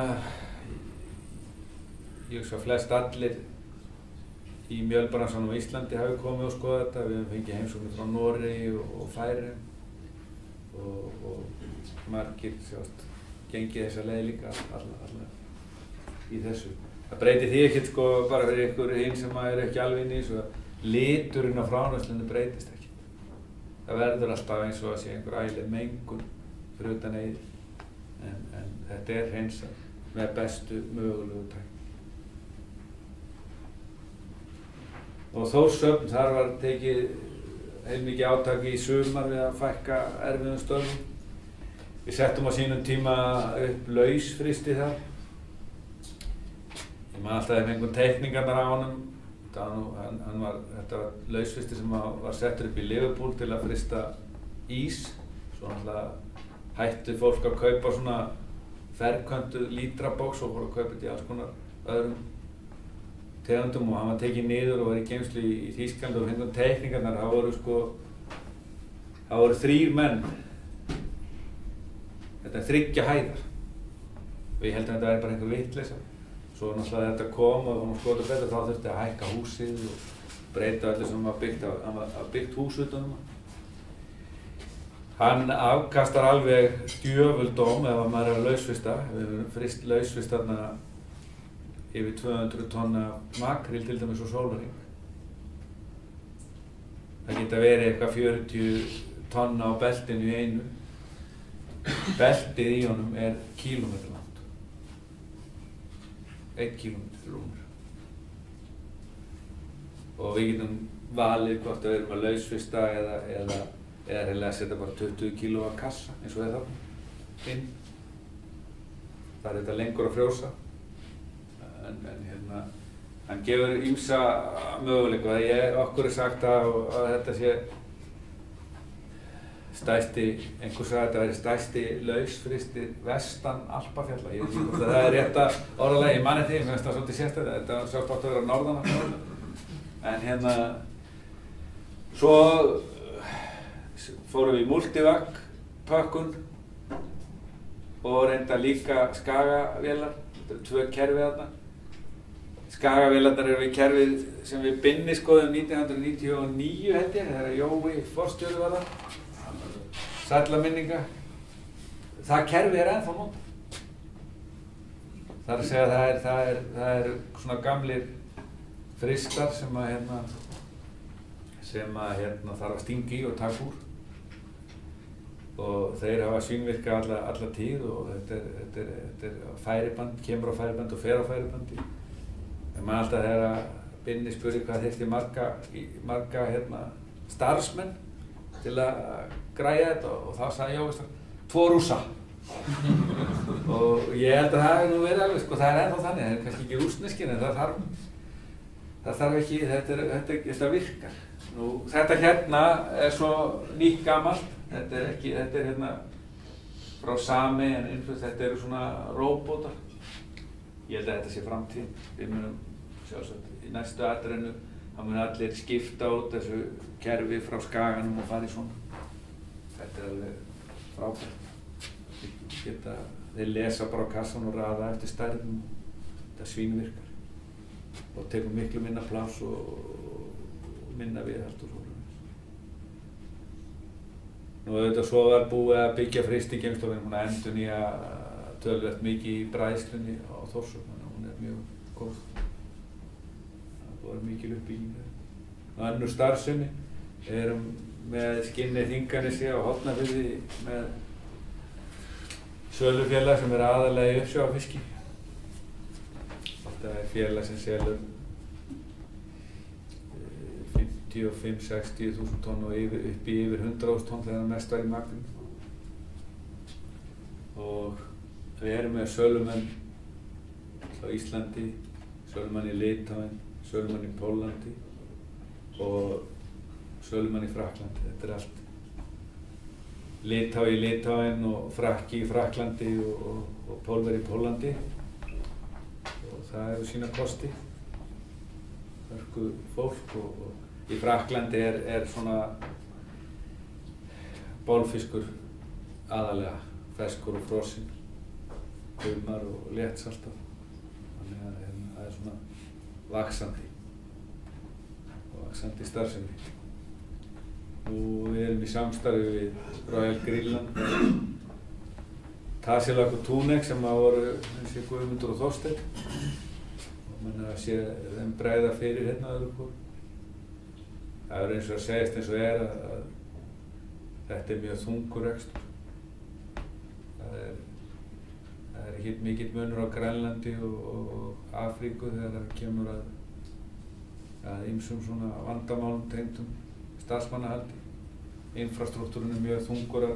ég hugsa að flest allir í mjölbransanum á Íslandi hafi komið og skoðað þetta. Við höfum fengið heimsóknir frá Noregi og Færeyjum og margir gengið þessa leið líka alla í þessu. Það breytir því ekkert bara fyrir ykkur hinn sem ekki alveg inn í þessu að liturinn á frárennslinni breytist ekki. Það verður alltaf eins og að sé einhver ægileg mengun fyrir utan eyði en þetta er hreinsað með bestu mögulegu tækni. Og Þórshöfn, þar var tekið heilmikið átak í sumar við að fækka erfiðum störfum. Við settum á sínum tíma upp lausfrysti þar. Ég man alltaf þeim einhvern teikningarnar á honum. Þetta var lausfrysti sem var settur upp í Liverpool til að frysta ís. Svo náttúrulega hætti fólk að kaupa svona ferköntu lítrabóks og fór að kaupa þetta í alls konar öðrum tegundum og hann var tekið niður og var í geymslu í Þýskalandi og fengum teikningarnar. Það voru 3 menn. Þetta er 3 hæðar. Og ég held að þetta væri bara einhver vitleysa. Svo náttúrulega þetta kom og hún skoði betur þá þurfti að hækka húsið og breyta öllu sem var byggt, byggt hús utan hann. Hann afkastar alveg djöfuldóm ef maður er að lausfrysta. Við höfum fryst lausfryst þarna yfir 200 tonna makríl til dæmis á sólarhring. Það geta verið eitthvað 40 tonna á beltinu í einu. Beltið í honum er kílómetra langt. 1 kílómetri rúmur. Og við getum valið hvort við erum að lausfrysta eða hreinlega að setja bara 20 kíló af kassa eins og þarna inn. Það er þetta lengur að frjósa. En hann gefur ýmsa möguleika. Okkur er sagt að þetta sé einhver sagði að þetta væri stærsti lausfrysti vestan Alpafjalla. Ég veit ekki hvort það er rétta orðalega, ég mani því, mér finnst það svolítið sérstætt, þetta sjálft átt að vera norðan. En Svo fórum við í multivag pökkun og reynda líka skagavélar, þetta eru 2 kerfi þarna. Skagavélarnar eru við kerfið sem við Binni skoðum 1999 held ég, þegar Jói forstjóri var það, sælla minninga. Það kerfi ennþá notað. Það að segja það er svona gamlir fristar sem að þarf að stinga í og taka úr. Og þeir hafa svínvirka alla tíð og þetta er færiband, kemur á færiband og fer á færibandi. En maður alltaf þegar að Binni spurði hvað þyrfti marga starfsmenn til að græja þetta og þá sagði Jói 2 Rússa. Og ég held að það hefur nú verið alveg, sko, það ennþá þannig, það kannski ekki rússneskir en það þarf ekki, þetta virkar. Nú, þetta er svo nýtt gamalt, þetta er frá Sami en þetta eru svona róbótar. Ég held að þetta sé framtíðin. Við munum sjálfsagt í næstu atrennu, það mun allir skipta út þessu kerfi frá skaganum og fara í svona. Þetta er alveg frábært. Þeir lesa bara á kassan og raða eftir stærðum. Þetta svínvirkar. Og tekur miklu minna pláss og minna viðhald og svona. Nú auðvitað svo var búið að byggja frystigeymslu og endurnýja töluvert mikið í bræðslunni á Þórsöfn, þannig að hún er mjög góð. Það var mikil uppbygging þar. Önnur starfsemi, við erum með Skinnið Þinganesi á Hornafirði með sölufélag sem er aðallega í uppsjávarfiski. Þetta er félag sem selur 55–60.000 tonn og upp í yfir 100.000 tonn þegar það mest var í magninu. Og við erum með sölumenn á Íslandi, sölumenn í Litáen, sölumenn í Póllandi og sölumenn í Frakklandi. Þetta er allt Litái í Litáen og Frakki í Frakklandi og Pólverji í Póllandi. Og það hefur sína kosti, hörku fólk og í Frakklandi er svona bólfiskur aðalega, ferskur og frosinn. Humar og léttsaltað, þannig að það er svona vaxandi starfsemi. Nú við erum í samstarfi við Royal Greenland, Tasiilaq og Túnek sem voru þessi Guðmundur og Þorsteinn og menn að sé þeim bregða fyrir öðru hvoru. Það er eins og að segjast eins og að þetta er mjög þungur rekstur. Það er ekki mikill munur á Grænlandi og Afríku þegar það kemur að ýmsum svona vandamálum tengdum starfsmannahaldi. Infrastruktúrin er mjög þungur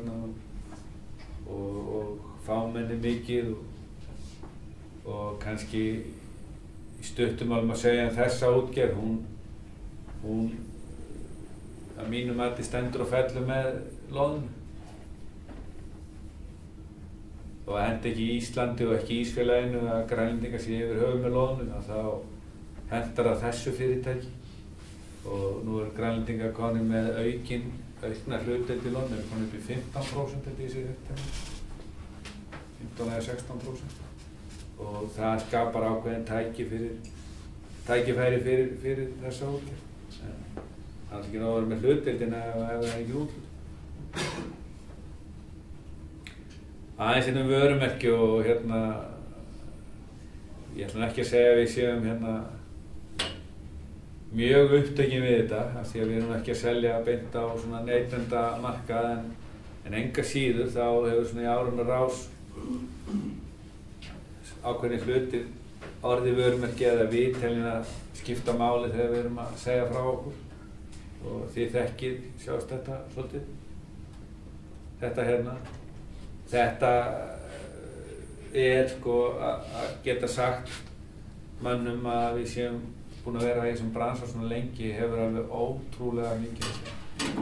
og fámenni mikið og kannski í stuttum að segja þessa útgerð, hún að mínu mati stendur og fellur með loðnu. Og að henda ekki í Íslandi og ekki í Ísfélaginu að Grænlendingar sé yfir höfuð með loðnu, þá hendar það þessu fyrirtæki. Og nú Grænlendingar konir með aukna hlutdeild í loðnu, konir upp í 15% í þessi fyrirtæki. 15 eða 16%. Og það skapar ákveðin tækifæri fyrir þessa útgerð. Það er ekki nóg að vera með hlutdeildina ef það er ekki útlut. Aðeins vörumerki og ég ætla ekki að segja að við séum mjög upptekin við þetta af því að við erum ekki að selja beint á svona neytendamarkað en enga síður þá hefur svona í árunnar rás ákveðnir hlutir orðið vörumerki eða við teljum að skipta máli þegar við erum að segja frá okkur og þið þekkið sjást þetta svolítið. Þetta er sko að geta sagt mönnum að við séum búin að vera í þessum bransa svona lengi hefur alveg ótrúlega mikið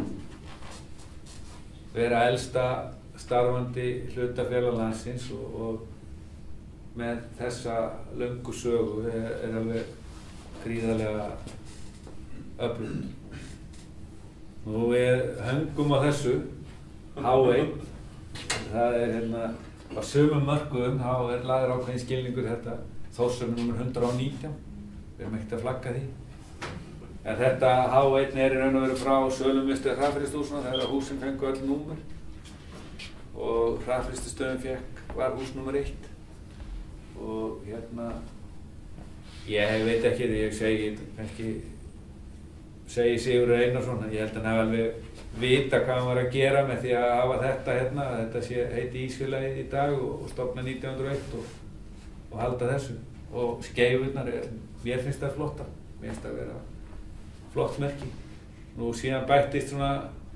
vera elsta starfandi hlutafélag landsins og með þessa löngu sögu er alveg gríðarlega öflugt. Nú við höngum á þessu H1. Það hérna á sumum mörkuðum þá lagður ákveðin skilningur þetta Þórshöfn númer 119. Við erum ekkert að flagga því. En þetta H1 í raun og veru frá sölumiðstöð Hraðfrystihúsanna þegar húsin fengu öll númer. Og Hraðfrystistöðin var hús númer 1. Og hérna, ég veit ekki því ég segi Sigurður Einarsson, en ég held að hann hafi alveg vita hvað hann var að gera með því að hafa þetta hérna, þetta heiti Ísfélagið í dag og stofna 1901 og halda þessu. Og skeifurnar, mér finnst það flotta, mér finnst það vera flott merki. Nú síðan bættist svona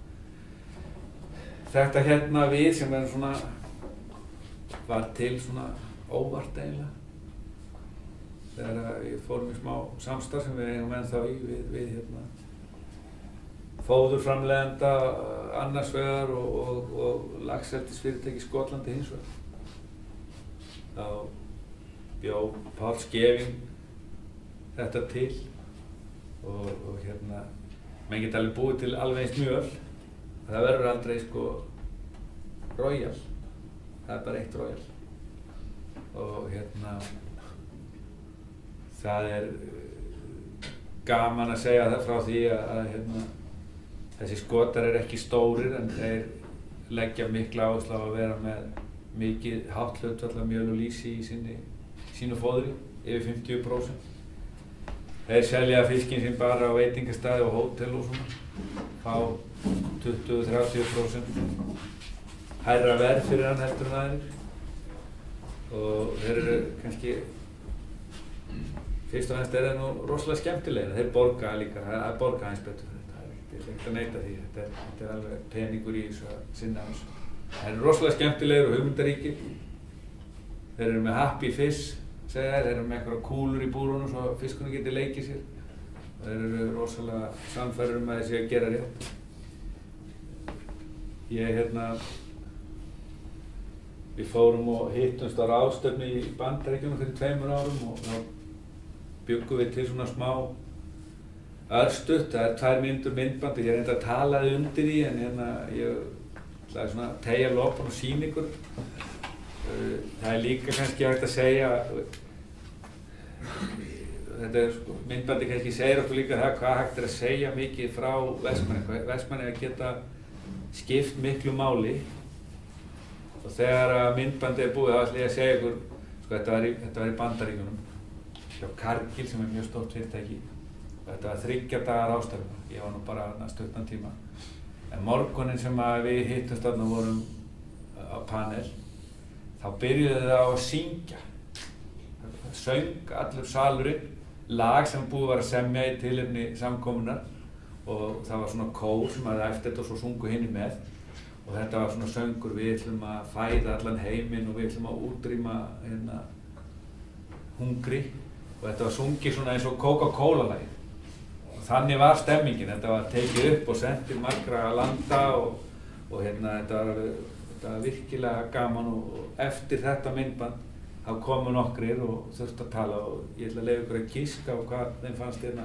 þetta hérna við sem svona var til svona óvart eiginlega. Þegar við fórum í smá samstarf sem við eigum ennþá í við hérna fóðurframleiðanda annars vegar og laxeldisfyrirtæki í Skotlandi hins vegar. Þá bjó Páll Skeving þetta til og hérna menn geta alveg búið til alveg eins mjöl. Það verður aldrei sko Royal. Það bara eitt Royal. Og hérna það gaman að segja það frá því að hérna þessi Skotar ekki stórir en þeir leggja mikla áherslu á að vera með mikið hátt hlutfall af mjöl og lýsi í sínu fóðri, yfir 50%. Þeir selja fiskinn sinn bara á veitingastaði og hótel og svona, fá 20-30% hærra verð fyrir hann heldur en aðrir. Og þeir eru kannski, fyrst og fremst það nú rosalega skemmtilegir. Þeir borga líka, það borga aðeins betur fyrir þetta. Ég ætla ekki að neita því, þetta alveg peningur í þessu að sinna þessu. Þeir eru rosalega skemmtilegir og hugmyndaríkir. Þeir eru með happy fish, segja þeir eru með einhverja kúlur í búrunum svo að fiskunum geti leikið sér. Þeir eru rosalega sannfærir að þeir séu að gera rétt. Við fórum og hittumst á ráðstefnu í Bandaríkjunum fyrir 2 árum og þá bjuggum við til svona smá örstutt, það 2 mínútur myndbandi, ég reyndi að talaði undir því en ég ætlaði svona að teygja lopan og sýna ykkur. Það líka kannski hægt að segja, þetta sko, myndbandi kannski segir okkur líka það hvað hægt að segja mikið frá Vestmannaeyjum. Vestmannaeyjar geta skipt miklu máli. Og þegar myndbandið búið þá ætla ég að segja ykkur, sko þetta var í Bandaríkjunum, hjá Cargill sem mjög stórt fyrirtæki. Þetta var 3 daga ráðstefna, ég var nú bara stuttan tíma. En morguninn sem við hittumst þarna og vorum á panel, þá byrjuðu það á að syngja. Söng allur salurinn, lag sem búið var að semja í tilefni samkomunnar og það var svona kór sem hafði æft þetta og svo sungu hinir með. Og þetta var svona söngur, við ætlum að fæða allan heiminn og við ætlum að útrýma hungri. Og þetta var sungið svona eins og Coca-Cola-lagið. Og þannig var stemmingin, þetta var tekið upp og sent til margra landa og þetta var virkilega gaman og eftir þetta myndband þá komu nokkrir og þurftu að tala og ég ætla að leyfa ykkur að giska á hvað þeim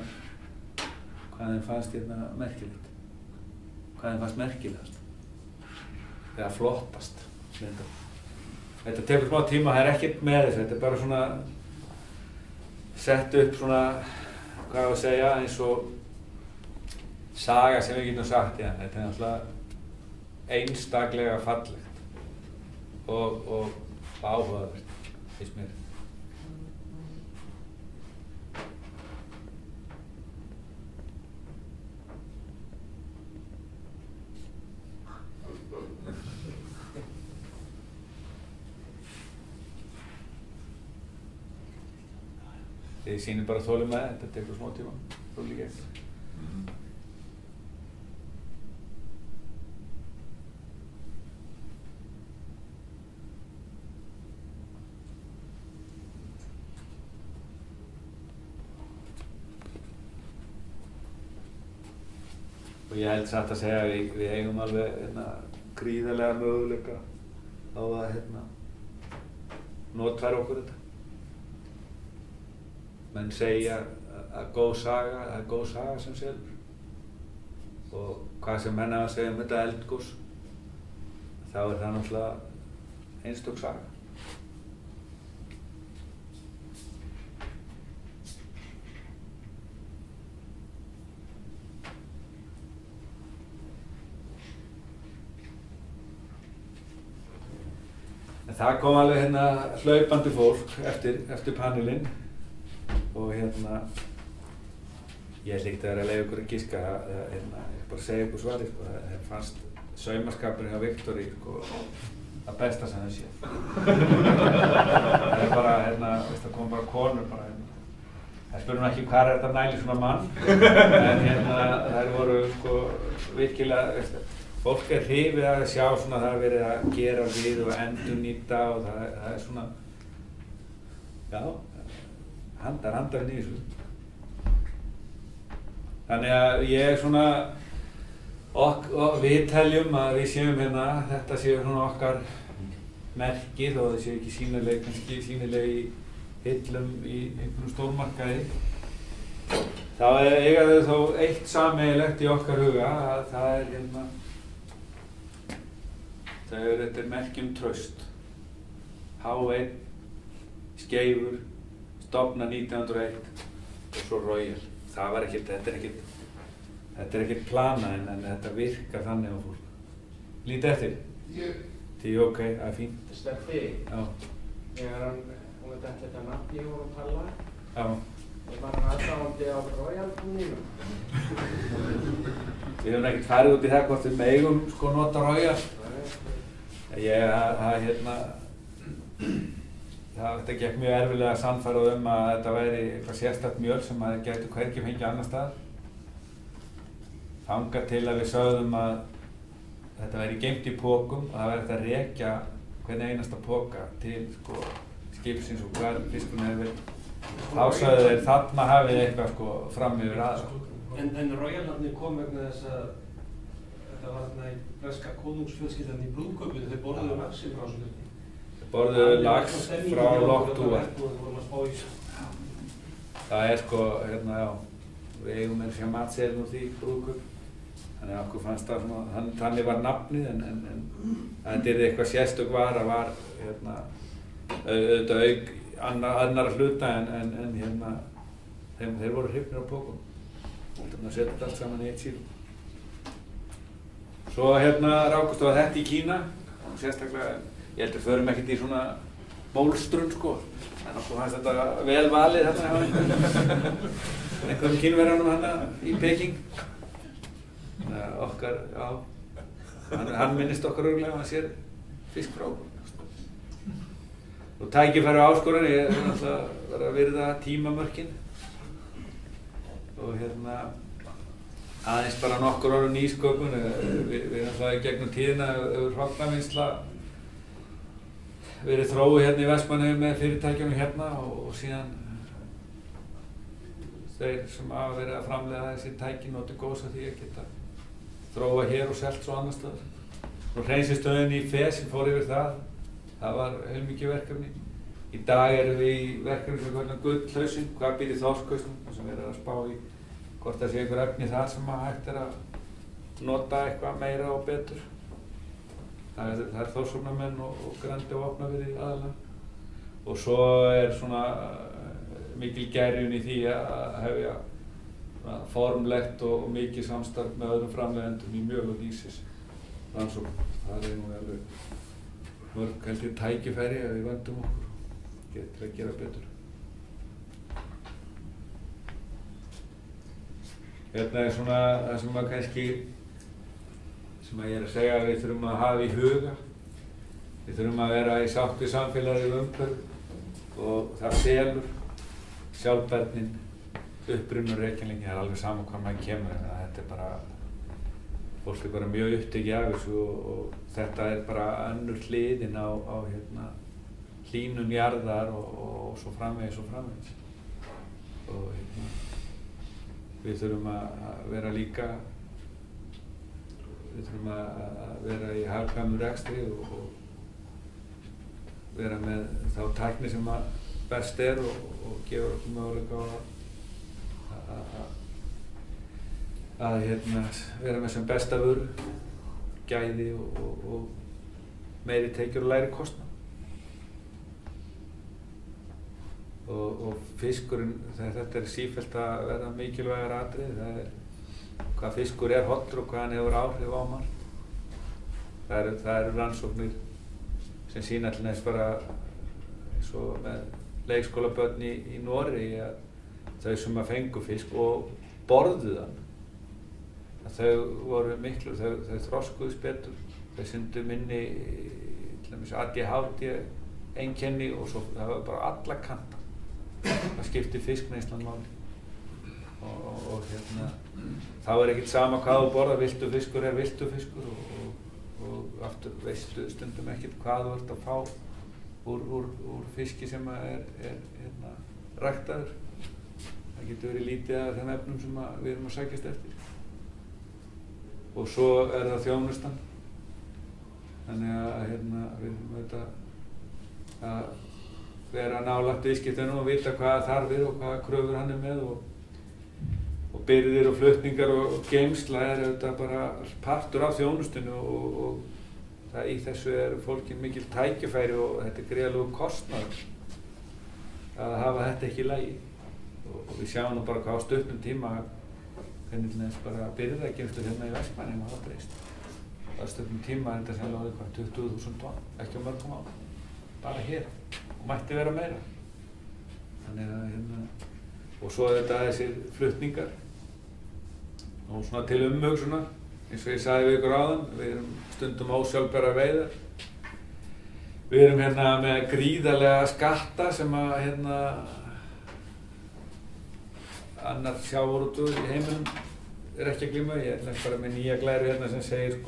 fannst merkilegt. Hvað þeim fannst merkilegast. Eða flottast. Þetta tekur smá tíma, það ekkert með þessu, þetta bara svona sett upp svona, hvað að segja, eins og saga sem við getum sagt í hann. Þetta náttúrulega einstaklega fallegt og áhugavert, finnst mér. Þið sýnir bara þolum með þetta tekur smá tíma, þú líka. Og ég held satt að segja að við eigum alveg gríðarlega möguleika á að notfæra okkur þetta. Menn segja að góð saga, það góð saga sem selur. og hvað sem menn hafa að segja þetta eldgos, þá það náttúrulega einstök saga. En það kom alveg hlaupandi fólk eftir panelinn og ég hlýtti að leyfa ykkur að giska ég bara segja ykkur svarið það fannst saumaskapurinn hjá Viktori það besta sem það sé. Það bara það kom bara konur það spurði ekki hvað þetta næli svona mann en þær voru virkilega fólk hrifið að sjá svona það verið að gera við og endurnýta og það svona já, handarinn í þessu. Þannig að ég svona við teljum að við séum þetta séu svona okkar merki þó það séu ekki sýnileg í hillum í einhvern stórmarkaði. Þá eiga þau þó eitt sameiginlegt í okkar huga að það þetta merki traust. H1, Skeifur, stofnað 1901 og svo Royal. Það var þetta er ekkert planað en þetta virkar þannig á fólk. Lítið eftir? 10, ok, það er fínt. Steffi, þegar hún þetta nafn ég voru að tala, ég var aðdáandi á Royal-búningum. Við höfum ekkert farið út í það hvort við megum nota Royal. Þetta gekk mjög erfiðlega að sannfæra að þetta væri eitthvað sérstakt mjöl sem maður gæti hvergi fengið annar staðar. Þangað til að við sögðum að þetta væri geymt í pokum og það væri hægt að rekja hvern einasta poka til skipsins og hver fiskurinn hefur verið. Þá sögðu þeir þarna hafið eitthvað fram yfir aðra. En Royal-nafnið kom vegna þess að þetta var þarna í breska konungsfjölskyldan í brúðkaupinu, þeir borðuðu laxi frá þessu hluti. Þeir borðuðu lax frá Lochtúa. Það er við eigum að sjá matseðilinn úr því brúðkaup. Þannig að okkur fannst það svona, þannig var nafnið en þetta eitthvað sérstök vara var auðvitað auk annarra hluta en þeir voru hrifnir á pókum. Þannig að setja þetta allt saman í eitt síló. Svo rákust á þetta í Kína, sérstaklega, ég held að við förum ekkert í svona mólstrun en okkur fannst þetta vel valið einhverjum Kínverjanum í Peking. Þannig að okkar, hann minnist okkar örugglega að hann sér fisk frá. Og tækifæri og áskorun, ég náttúrulega verið að virða tímamörkin. Og aðeins bara nokkur orð nýsköpun. Við náttúrulega í gegnum tíðina hefur hrognavinnsla verið þróuð í Vestmannaeyjum með fyrirtækjunum og síðan þeir sem hafa verið að framleiða þessi tæki notið góðs af því að geta þróa hér og selt svo annar staðar. Og hreinsistöðin í Fe sem fór yfir það var heilmikið verkefni. Í dag erum við í verkefni sem kallar gullhausinn, hvað býr í þorskhausnum, sem að spá í hvort það sé einhver efni þar sem hægt að nota eitthvað meira og betur. Það er Þórshafnarmenn og Grandi og Vopnafirði aðalega. Og svo svona mikil gerjun í því að hefja formlegt og mikið samstarf með öðrum framleiðendum í mjöl og ísis rannsókn. Það nú alveg mörg tækifæri að við vöndum okkur til að gera betur. Svona það sem að kannski sem að ég að segja að við þurfum að hafa í huga. Við þurfum að vera í sátt við samfélagið umhverfi og það selur sjálfbærnin, upprunn og rekjanleiki, það er alveg sama hvað maður kemur en þetta bara, fólk bara mjög upptekið af þessu og þetta bara önnur hliðin á hlýnun jarðar og svo framvegis og framvegis. Og við þurfum að vera líka, við þurfum að vera í hagkvæmum rekstri og vera með þá tækni sem að best og gefur okkur möguleika á að vera með sem besta vöru, gæði og meiri tekjur og lægri kostnað. Og fiskurinn, þetta sífellt að verða mikilvægar atriði, það hvað fiskur hollur og hvað hann hefur áhrif á mann. Það eru rannsóknir sem sýna til næst bara eins og með leikskólabörn í Noregi að þau sem að fengu fisk og borðuðu hann, að þau voru miklu, þau þroskuðust betur, þau syndu minni til dæmis ADHD einkenni og svo það var bara alla kanta. Það skipti fiskneyslan máli og þá ekkert sama hvað þú borðar, viltur fiskur viltur fiskur og aftur veistu stundum ekkert hvað þú ert að fá úr fiski sem ræktaður. Það getur verið lítið af þeim efnum sem við erum að sækjast eftir. Og svo það þjónustan. Þannig að við erum auðvitað að vera nálægt viðskiptinu og vita hvaða þarfir og hvaða kröfur hann með og birgðir og flutningar og geymsla auðvitað bara partur af þjónustinu og það í þessu fólkin mikil tækifæri og þetta gríðarlegur kostnaður að hafa þetta ekki í lagi. Og við sjáum nú bara hvað á stuttum tíma hvernig til þess bara birgðageymslur í Vestmannaeyjum hafa breyst. Á stuttum tíma þetta sem láði 20.000 tonn, ekki á mörgum árum, bara hér og mætti vera meira. Þannig að og svo þessir flutningar og svona til umhugsunar, eins og ég sagði við ykkur áðan, við erum stundum ósjálfbærar veiðar. Við erum með gríðarlega skatta sem að annar sjávarútvegur í heiminum ekki að glíma. Ég bara með nýja glæru sem segir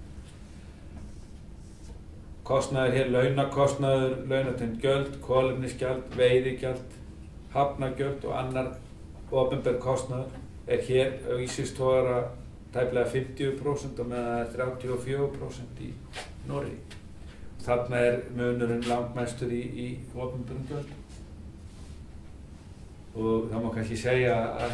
kostnaður launakostnaður, launatengd gjöld, kolefnisgjald, veiðigjald, hafnargjöld og annar opinber kostnaður hér á ísfisktogara tæplega 50% og meðan það 34% í Noregi. Þarna munurinn langmestur í opinberum gjöldum. Og það má kannski segja að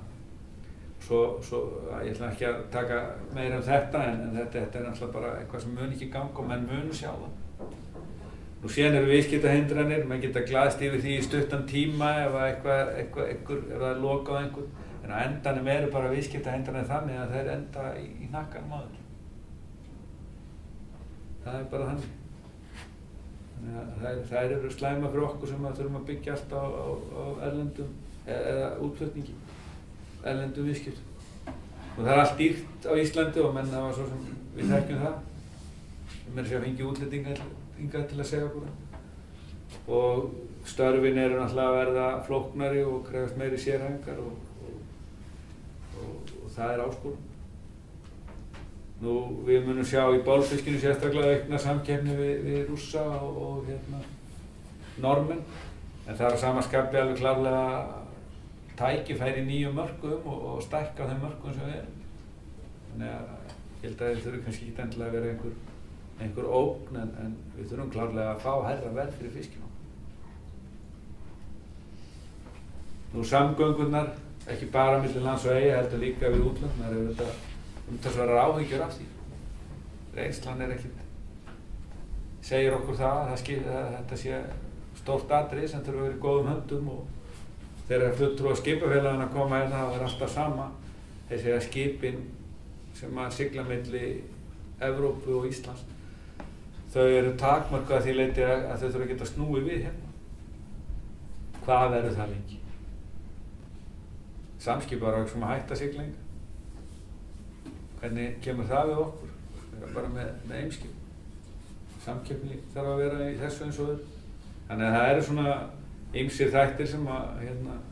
ég ætla ekki að taka meira þetta en þetta náttúrulega bara eitthvað sem mun ekki ganga og menn munu sjá það. Nú síðan viðskiptahindranir, menn geta glaðst yfir því í stuttan tíma ef það lokað einhver, en á endanum bara viðskiptahindranir þannig að þeir enda í hnakkanum á þeim. Það bara þannig. Þannig að þær eru slæma fyrir okkur sem þurfum að byggja allt á erlendum eða útflutningi, erlendum viðskiptum. Og það allt dýrt á Íslandi og menn hafa svo sem við þekkjum það. Við meira að fengja útlendinga til að segja okkur það. Og störfin náttúrulega að verða flóknari og krefast meiri sérhæfingar og það áskorun. Nú, við munum sjá í bolfiskinu sérstaklega aukna samkeppni við Rússa og Norðmenn, en það á sama skapi alveg klárlega tækifæri í nýjum mörkuðum og stækka á þeim mörkuðum sem við erum. Þannig að ég held að það þurfi kannski ekki endilega að vera einhver ógn, en við þurfum klárlega að fá hærra verð fyrir fiskinn. Nú, samgöngurnar, ekki bara milli lands og eyja, heldur líka við útlönd, það eru þetta umtalsverðar áhyggjur af því. Reynslan ekkert, segir okkur það að þetta sé stórt atriði sem þurfa að vera í góðum höndum og þegar fulltrúar skipafélaganna koma það alltaf sama. Þeir segja skipin sem að sigla milli Evrópu og Íslands, þau eru takmörkuð að því leyti að þau þurfa að geta snúið við hérna. Hvað verður það lengi? Samskiparáð sem að hætta siglinga. Hvernig kemur það við okkur? Bara með Eimskip. Samkeppni þarf að vera í þessu eins og öðru. Þannig að það eru svona ýmsir þættir sem að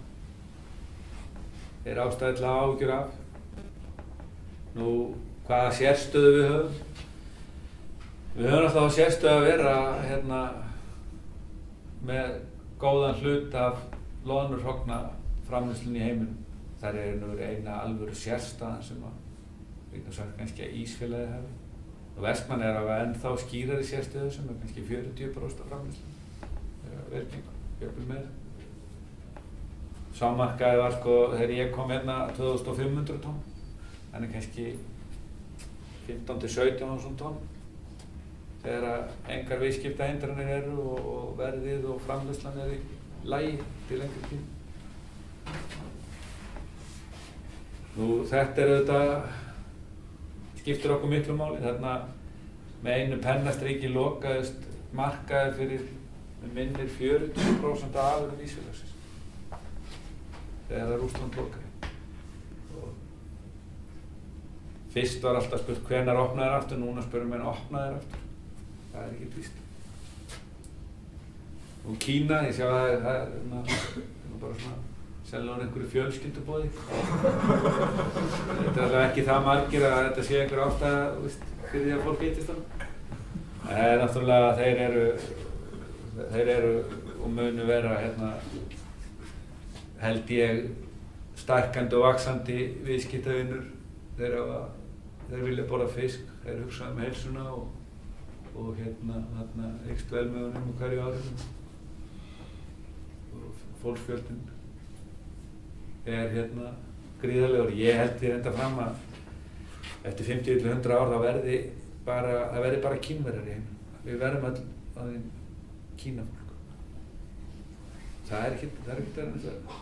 ástæða til að áhyggjur af. Nú, hvaða sérstöðu við höfum? Við höfum alltaf á sérstöðu að vera með góðan hlut af loðnurhogna framleiðslunni í heiminum. Þar nú eina alvöru sérstaðan sem við getum sagt kannski að Ísfélagið hafi. Og Vestmannaeyjar hafa ennþá skýrari sérstöðu sem kannski 40% af framleiðslunni. Verðingar, jafnvel meira. Sá markaði var þegar ég kom 2500 tonn. hann kannski 15–17.000 tonn þegar engar viðskiptahindranir eru og verðið og framleiðslan í lagi til lengri tíma. Þetta auðvitað skiptir okkur miklu máli. Þarna með einu pennastriki lokaðist markaði fyrir minnir 40% af afurðum ísfélagsins þegar Rússland lokaði. Fyrst var alltaf spurt hvenær opnaðir aftur, núna spyrum menn opnaðir aftur. Það ekki víst. Og Kína, ég sjá að það bara svona selja einhverju fjölskylduboði. Þetta alveg ekki það margir að þetta sé einhver ástæða fyrir því að fólk hittist þarna. En náttúrulega þeir eru og munu vera held ég stækkandi og vaxandi viðskiptavinur. Þeir vilja borða fisk, þeir hugsa heilsuna og þarna eykst velmegunin hverju árinu. Og fólksfjöldinn gríðarlegur. Ég held því enda fram að eftir 50–100 ár það verði bara Kínverjar í heiminum. Við verðum öll aðeins Kínafólk. Það er ekkert verið þetta.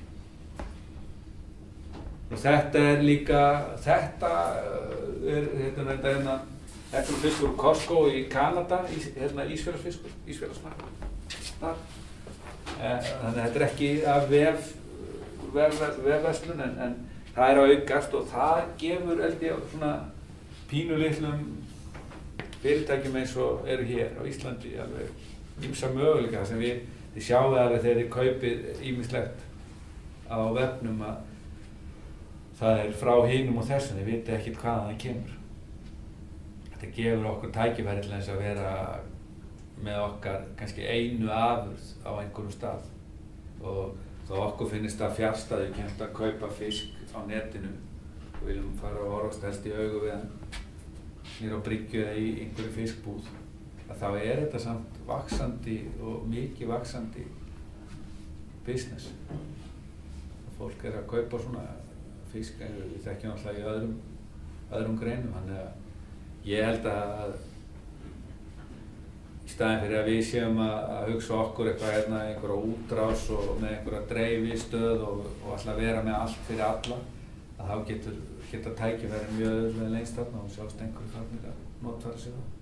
Og þetta er líka, þetta er fiskur úr Costco í Kanada, ísfélagsfiskur, ísfélagsmarkað. Þannig að þetta er ekki af vefverslun en það er að aukast og það gefur held ég svona pínulitlum fyrirtækjum eins og eru hér á Íslandi alveg ýmsa möguleika sem þið sjáum alveg þegar þið kaupið ýmislegt á vefnum að það er frá hinum og þessum, þið vitið ekkert hvaðan það kemur. Þetta gefur okkur tækifæri til þess að vera með okkar kannski einu afurð á einhverjum stað og þá okkur finnst það fjarstæðukennt að kaupa fisk á netinu og viljum fara og horfast helst í augu við hann niður á bryggju eða í einhverju fiskbúð að þá er þetta samt vaxandi og mikið vaxandi business. Fólk er að kaupa svona fisk, við þekkjum alltaf í öðrum greinum, þannig að ég held að í staðinn fyrir að við séum að hugsa okkur eitthvað einhverja útrás og með einhverja dreifistöð og alltaf vera með allt fyrir alla, að þá geta tækifærin mjög auðvitað lengst þarna og sjálfst einhverju farnir að notfæra sér það.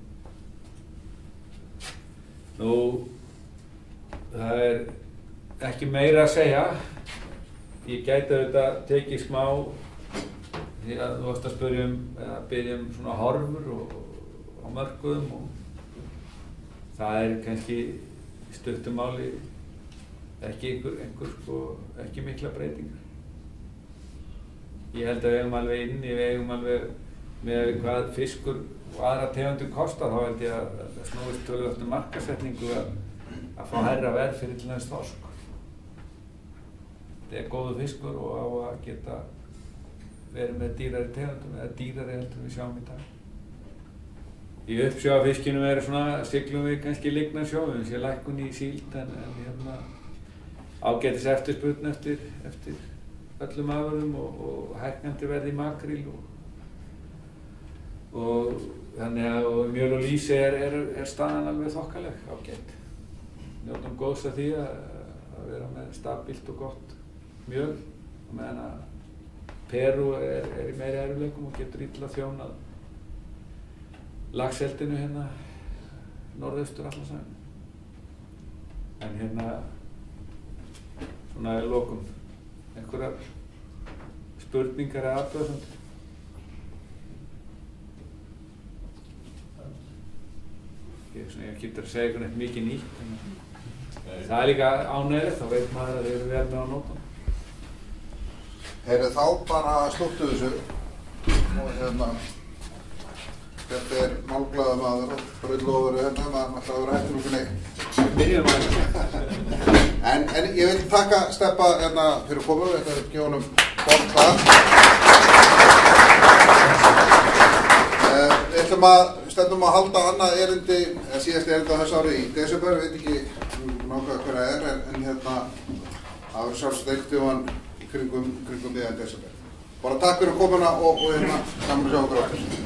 Það er ekki meira að segja. Ég gæti auðvitað tekið smá því að þú varst að biðja svona horfur á mörkuðum og það er kannski í stuttu máli ekki ekki mikla breytingar. Ég held að við eigum alveg inni, við eigum alveg með hvað fiskur og aðra tegundir kosta, þá held ég að það snúist töluvert markaðssetningu að fá hærra verð fyrir til næst þorsk. Þetta er góður fiskur og á að geta verið með dýrari tegundum eða dýrari heldur við sjáum í dag. Í uppsjávarfiskinum siglum við kannski lygna sjó, við séum lækkun í síld en ágætis eftirspurn eftir öllum afurðum og hækkandi verð í makríl og þannig að mjöl og lýsi er staðan alveg þokkaleg ágætt. Njótum góðs af því að vera með stabílt og gott mjöl og meðan að Perú er í meiri erfiðleikum og getur illa þjónað laxeldinu norðaustur Atlantshafinu. En svona í lokum einhverjar spurningar eða athugasemdir? Ég getur að segja eitthvað mikið nýtt en það er líka ánægilegt, þá veit maður að þið eru vel með á nótunum. Heyrðu, þá bara slúttu þessu og þetta er málglaða maður og brauðlóður maður alltaf að vera hættur úr neitt. Við byrjum að þetta. En ég vil taka Stebba fyrir komu, þetta er ekki honum bort það. Við stefnum að halda annað erindi, síðast erindi á þessu ári í desember, við veit ekki nákvæmlega hver það en það verður sjálfsagt einhvern tímann kringum miðjan desember. Bara takk fyrir komuna og hérna gaman að sjá okkur aftur.